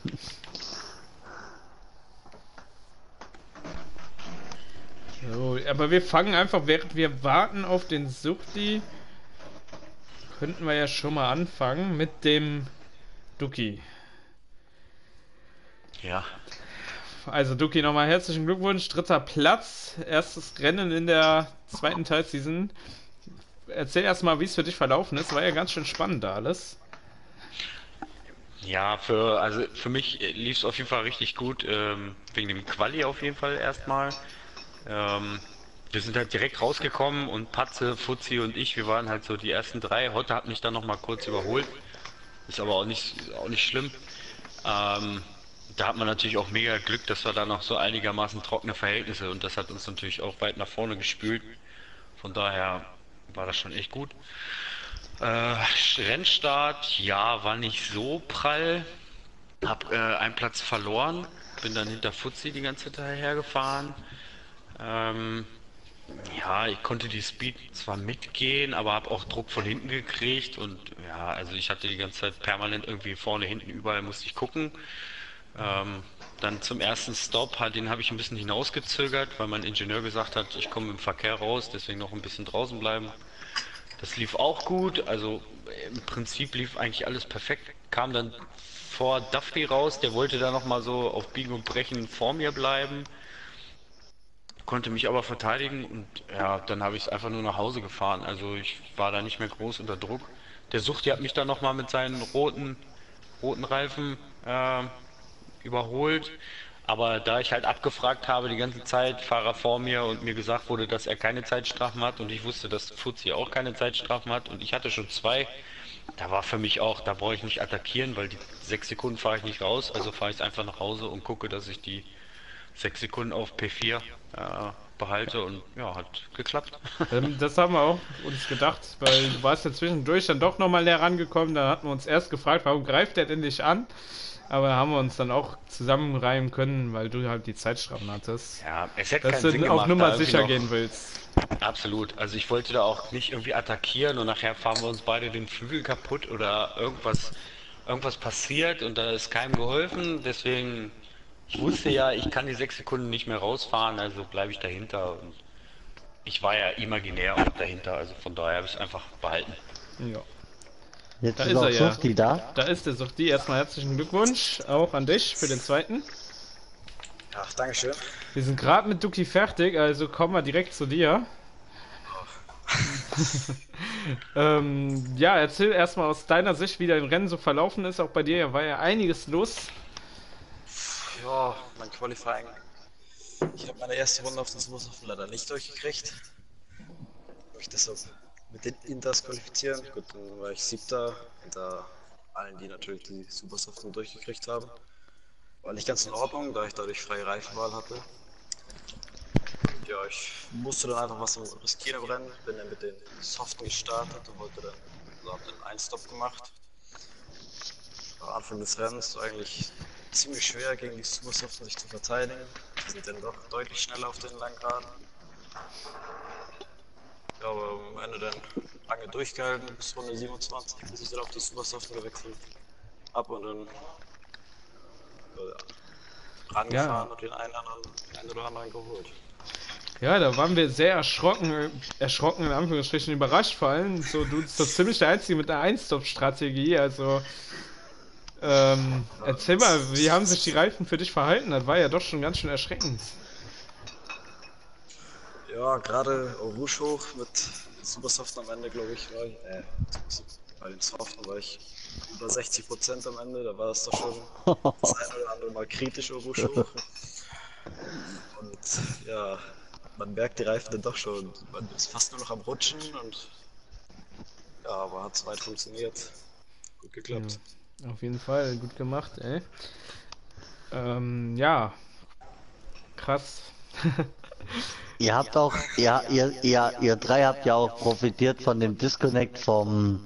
So, aber wir fangen einfach, während wir warten auf den Suchti, könnten wir ja schon mal anfangen mit dem Duki. Ja. Also Duki, nochmal herzlichen Glückwunsch, 3. Platz, erstes Rennen in der zweiten Teilseason. Erzähl erstmal, wie es für dich verlaufen ist, war ja ganz schön spannend da alles. Ja, also für mich lief es auf jeden Fall richtig gut, wegen dem Quali auf jeden Fall erstmal. Wir sind halt direkt rausgekommen und Patze, Fuzzi und ich, wir waren halt so die ersten 3. Hotte hat mich dann noch mal kurz überholt, ist aber auch nicht schlimm. Da hat man natürlich auch mega Glück, dass wir da noch so einigermaßen trockene Verhältnisse und das hat uns natürlich auch weit nach vorne gespült. Von daher war das schon echt gut. Rennstart, ja, war nicht so prall. Hab einen Platz verloren, bin dann hinter Fuzzi die ganze Zeit hergefahren. Ja, ja, ich konnte die Speed zwar mitgehen, aber habe auch Druck von hinten gekriegt und ja, also ich hatte die ganze Zeit permanent irgendwie vorne, hinten, überall musste ich gucken. Dann zum ersten Stop, den habe ich ein bisschen hinausgezögert, weil mein Ingenieur gesagt hat, ich komme im Verkehr raus, deswegen noch ein bisschen draußen bleiben. Das lief auch gut, also im Prinzip lief eigentlich alles perfekt. Kam dann vor Duffy raus, der wollte da nochmal so auf Biegen und Brechen vor mir bleiben, konnte mich aber verteidigen und ja, dann habe ich es einfach nur nach Hause gefahren. Also ich war da nicht mehr groß unter Druck. Der Suchti hat mich dann nochmal mit seinen roten Reifen überholt. Aber da ich halt abgefragt habe die ganze Zeit, Fahrer vor mir und mir gesagt wurde, dass er keine Zeitstrafen hat und ich wusste, dass Fuzzi auch keine Zeitstrafen hat und ich hatte schon zwei, da war für mich auch, da brauche ich nicht attackieren, weil die 6 Sekunden fahre ich nicht raus, also fahre ich einfach nach Hause und gucke, dass ich die 6 Sekunden auf P4 behalte und ja, hat geklappt. Das haben wir auch uns gedacht, weil du warst ja zwischendurch dann doch nochmal näher rangekommen, dann hatten wir uns erst gefragt, warum greift der denn nicht an? Aber haben wir uns dann auch zusammenreimen können, weil du halt die Zeitstrafen hattest. Ja, es hätte Dass keinen Sinn du gemacht, auf Nummer da irgendwie sicher noch- gehen willst. Absolut. Also ich wollte da auch nicht irgendwie attackieren und nachher fahren wir uns beide den Flügel kaputt oder irgendwas passiert und da ist keinem geholfen. Deswegen, ich wusste ja, ich kann die 6 Sekunden nicht mehr rausfahren, also bleibe ich dahinter. Und ich war ja imaginär auch dahinter, also von daher habe ich es einfach behalten. Ja. Jetzt Da ist ist auch er ja. Softi da. Da ist der Suchti. Erstmal herzlichen Glückwunsch auch an dich für den zweiten. Ach, Dankeschön. Wir sind gerade mit Duki fertig, also kommen wir direkt zu dir. Ja, erzähl erstmal aus deiner Sicht, wie dein Rennen so verlaufen ist. Auch bei dir war ja einiges los. Ja, mein Qualifying. Ich habe meine erste Runde auf den Supersoften leider nicht durchgekriegt. Habe ich deshalb mit den Inters qualifizieren. Gut, dann war ich Siebter hinter allen, die natürlich die Supersoften durchgekriegt haben. War nicht ganz in Ordnung, da ich dadurch freie Reifenwahl hatte. Und ja, ich musste dann einfach was riskieren im Rennen, bin dann mit den Soften gestartet und wollte dann, also hab dann einen Stop gemacht. Am Anfang des Rennens war eigentlich ziemlich schwer gegen die Supersoften sich zu verteidigen. Die sind dann doch deutlich schneller auf den Langraden. Ja, aber am Ende dann lange durchgehalten bis Runde 27, bis ich dann auf die Supersoften gewechselt habe und dann rangefahren und den einen oder anderen geholt. Ja, da waren wir sehr erschrocken in Anführungsstrichen überrascht vor allem. So, du bist doch ziemlich der Einzige mit einer Ein-Stop-Strategie, also erzähl mal, wie haben sich die Reifen für dich verhalten? Das war ja doch schon ganz schön erschreckend. Ja, gerade Rouge hoch mit Supersoften am Ende, glaube ich, bei den Soften war ich über 60% am Ende, da war es doch schon das ein oder andere Mal kritisch Rouge hoch. Und ja, man merkt die Reifen dann doch schon, man ist fast nur noch am Rutschen und ja, aber hat soweit funktioniert. Gut geklappt. Ja, auf jeden Fall, gut gemacht, ey. Ja, krass. Ihr habt auch, ja, ihr drei habt ja auch profitiert von dem Disconnect vom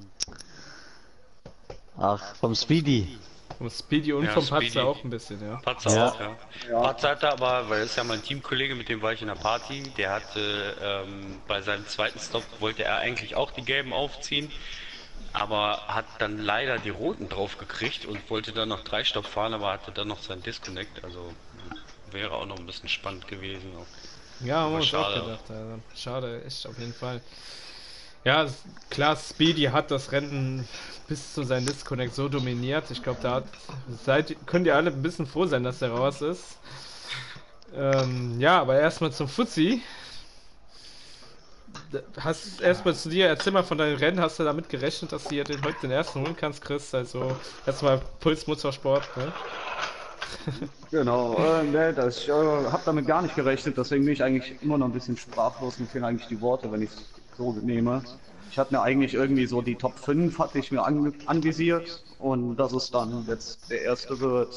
Speedy. Vom Speedy und Ja, vom Speedy. Patzer auch ein bisschen, ja. Patzer Ja. auch, ja. Patzer hatte aber, weil das ist ja mein Teamkollege, mit dem war ich in der Party, der hatte bei seinem zweiten Stop wollte er eigentlich auch die gelben aufziehen, aber hat dann leider die roten drauf gekriegt und wollte dann noch 3 Stopp fahren, aber hatte dann noch seinen Disconnect, also wäre auch noch ein bisschen spannend gewesen. Ja, haben wir Aber uns auch schade. gedacht. Also, schade, echt auf jeden Fall. Ja, klar, Speedy hat das Rennen bis zu seinem Disconnect so dominiert. Ich glaube, könnt ihr alle ein bisschen froh sein, dass der raus ist. Ja, aber erstmal zum Fuzzi. Erstmal zu dir, erzähl mal von deinem Rennen, hast du damit gerechnet, dass du hier heute den ersten holen kannst, Chris? Also, erstmal Puls Motorsport, ne? Genau, ne, ich habe damit gar nicht gerechnet, deswegen bin ich eigentlich immer noch ein bisschen sprachlos, mir fehlen eigentlich die Worte, wenn ich es so nehme. Ich hatte mir eigentlich irgendwie so die Top 5 hatte ich mir anvisiert und dass es dann jetzt der erste wird,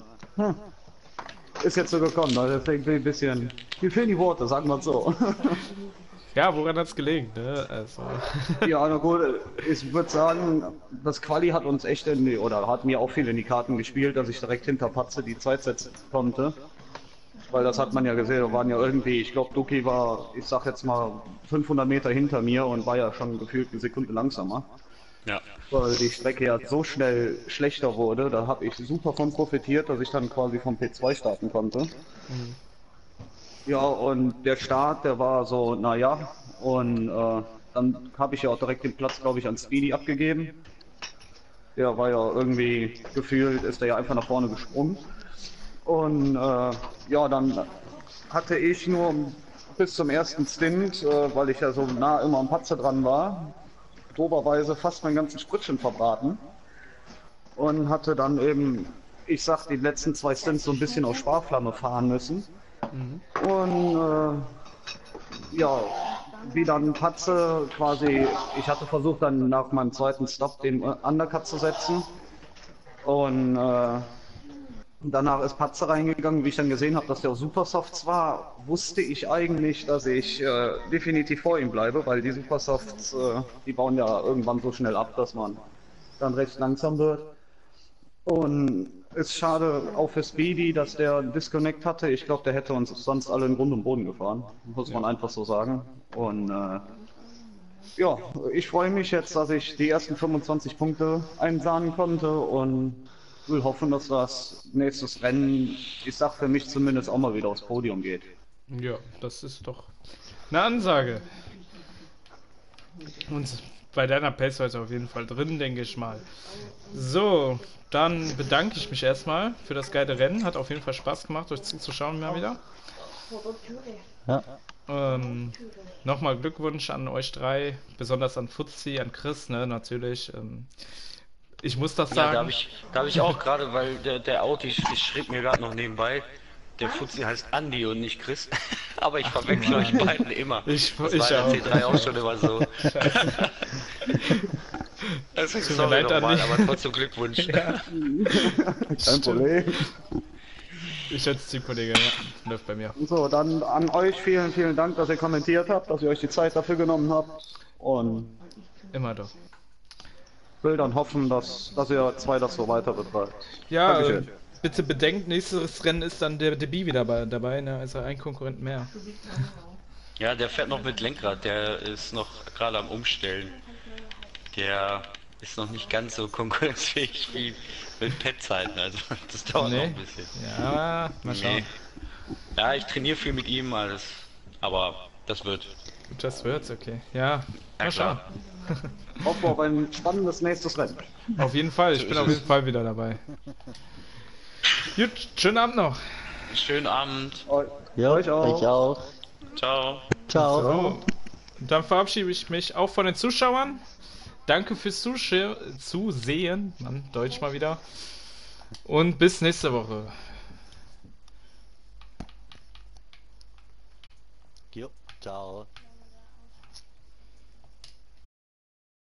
ist jetzt so gekommen, also deswegen bin ich ein bisschen, mir fehlen die Worte, sagen wir es so. Ja, woran hat's gelegen, ne? Also. Ja, na gut, ich würde sagen, das Quali hat uns echt oder hat mir auch viel in die Karten gespielt, dass ich direkt hinter Patze die Zeit setzen konnte. Weil das hat man ja gesehen, da waren ja irgendwie, ich glaube, Duki war, ich sag jetzt mal, 500 Meter hinter mir und war ja schon gefühlt eine Sekunde langsamer. Ja. Weil die Strecke ja so schnell schlechter wurde, da habe ich super von profitiert, dass ich dann quasi vom P2 starten konnte. Ja, und der Start, der war so, naja, und dann habe ich ja auch direkt den Platz, glaube ich, an Speedy abgegeben. Der war ja irgendwie, gefühlt ist der ja einfach nach vorne gesprungen. Und ja, dann hatte ich nur bis zum ersten Stint, weil ich ja so nah immer am Patzer dran war, doberweise fast meinen ganzen Sprit schon verbraten. Und hatte dann eben, ich sag, die letzten 2 Stints so ein bisschen auf Sparflamme fahren müssen. Und ja, wie dann Patze quasi, ich hatte versucht dann nach meinem zweiten Stop den Undercut zu setzen. Und danach ist Patze reingegangen. Wie ich dann gesehen habe, dass der auf Supersofts war, wusste ich eigentlich, dass ich definitiv vor ihm bleibe, weil die Supersofts, die bauen ja irgendwann so schnell ab, dass man dann recht langsam wird. Und ist schade auch für Speedy, dass der einen Disconnect hatte. Ich glaube, der hätte uns sonst alle in Grund und Boden gefahren, muss man einfach so sagen. Und ja, ich freue mich jetzt, dass ich die ersten 25 Punkte einsammeln konnte und will hoffen, dass das nächstes Rennen, ich sag für mich zumindest, auch mal wieder aufs Podium geht. Ja, das ist doch eine Ansage. Und bei deiner Pace heute auf jeden Fall drin, denke ich mal. So, dann bedanke ich mich erstmal für das geile Rennen. Hat auf jeden Fall Spaß gemacht, euch zuzuschauen mal wieder. Ja. Nochmal Glückwunsch an euch 3, besonders an Fuzzi, an Chris, ne, natürlich. Ich muss das Ja, sagen. da hab ich auch gerade, weil der Audi schrieb mir gerade noch nebenbei, der Fuzzi heißt Andi und nicht Chris. Aber ich verwechsel euch beiden immer. Ich Das war in der C3 auch schon immer so. Also, Tut mir sorry leid, nochmal, Andi. aber trotzdem Glückwunsch. Kein Problem. Ich als Teamkollege, ja, läuft bei mir. So, dann an euch vielen, vielen Dank, dass ihr kommentiert habt, dass ihr euch die Zeit dafür genommen habt. Und Immer doch. will dann hoffen, dass ihr 2 das so weiter betreibt. Ja, Dankeschön. bitte bedenkt, nächstes Rennen ist dann der DB wieder dabei, ne? Also ein Konkurrent mehr. Ja, der fährt noch mit Lenkrad, der ist noch gerade am Umstellen. Der ist noch nicht ganz so konkurrenzfähig wie mit Pet-Zeiten, also das dauert noch ein bisschen. Ja, mal schauen. Nee. Ja, ich trainiere viel mit ihm, alles, aber das wird. Gut, das wird's, okay. Ja, mal schauen. klar. Hoffen auf ein spannendes nächstes Rennen. Auf jeden Fall, ich bin auf jeden Fall wieder dabei. Gut, schönen Abend noch. Schönen Abend. Ja, Euch auch. ich auch. Ciao. Ciao. So, und dann verabschiede ich mich auch von den Zuschauern. Danke fürs Zusehen. Mann, Deutsch mal wieder. Und bis nächste Woche. Jo, ciao.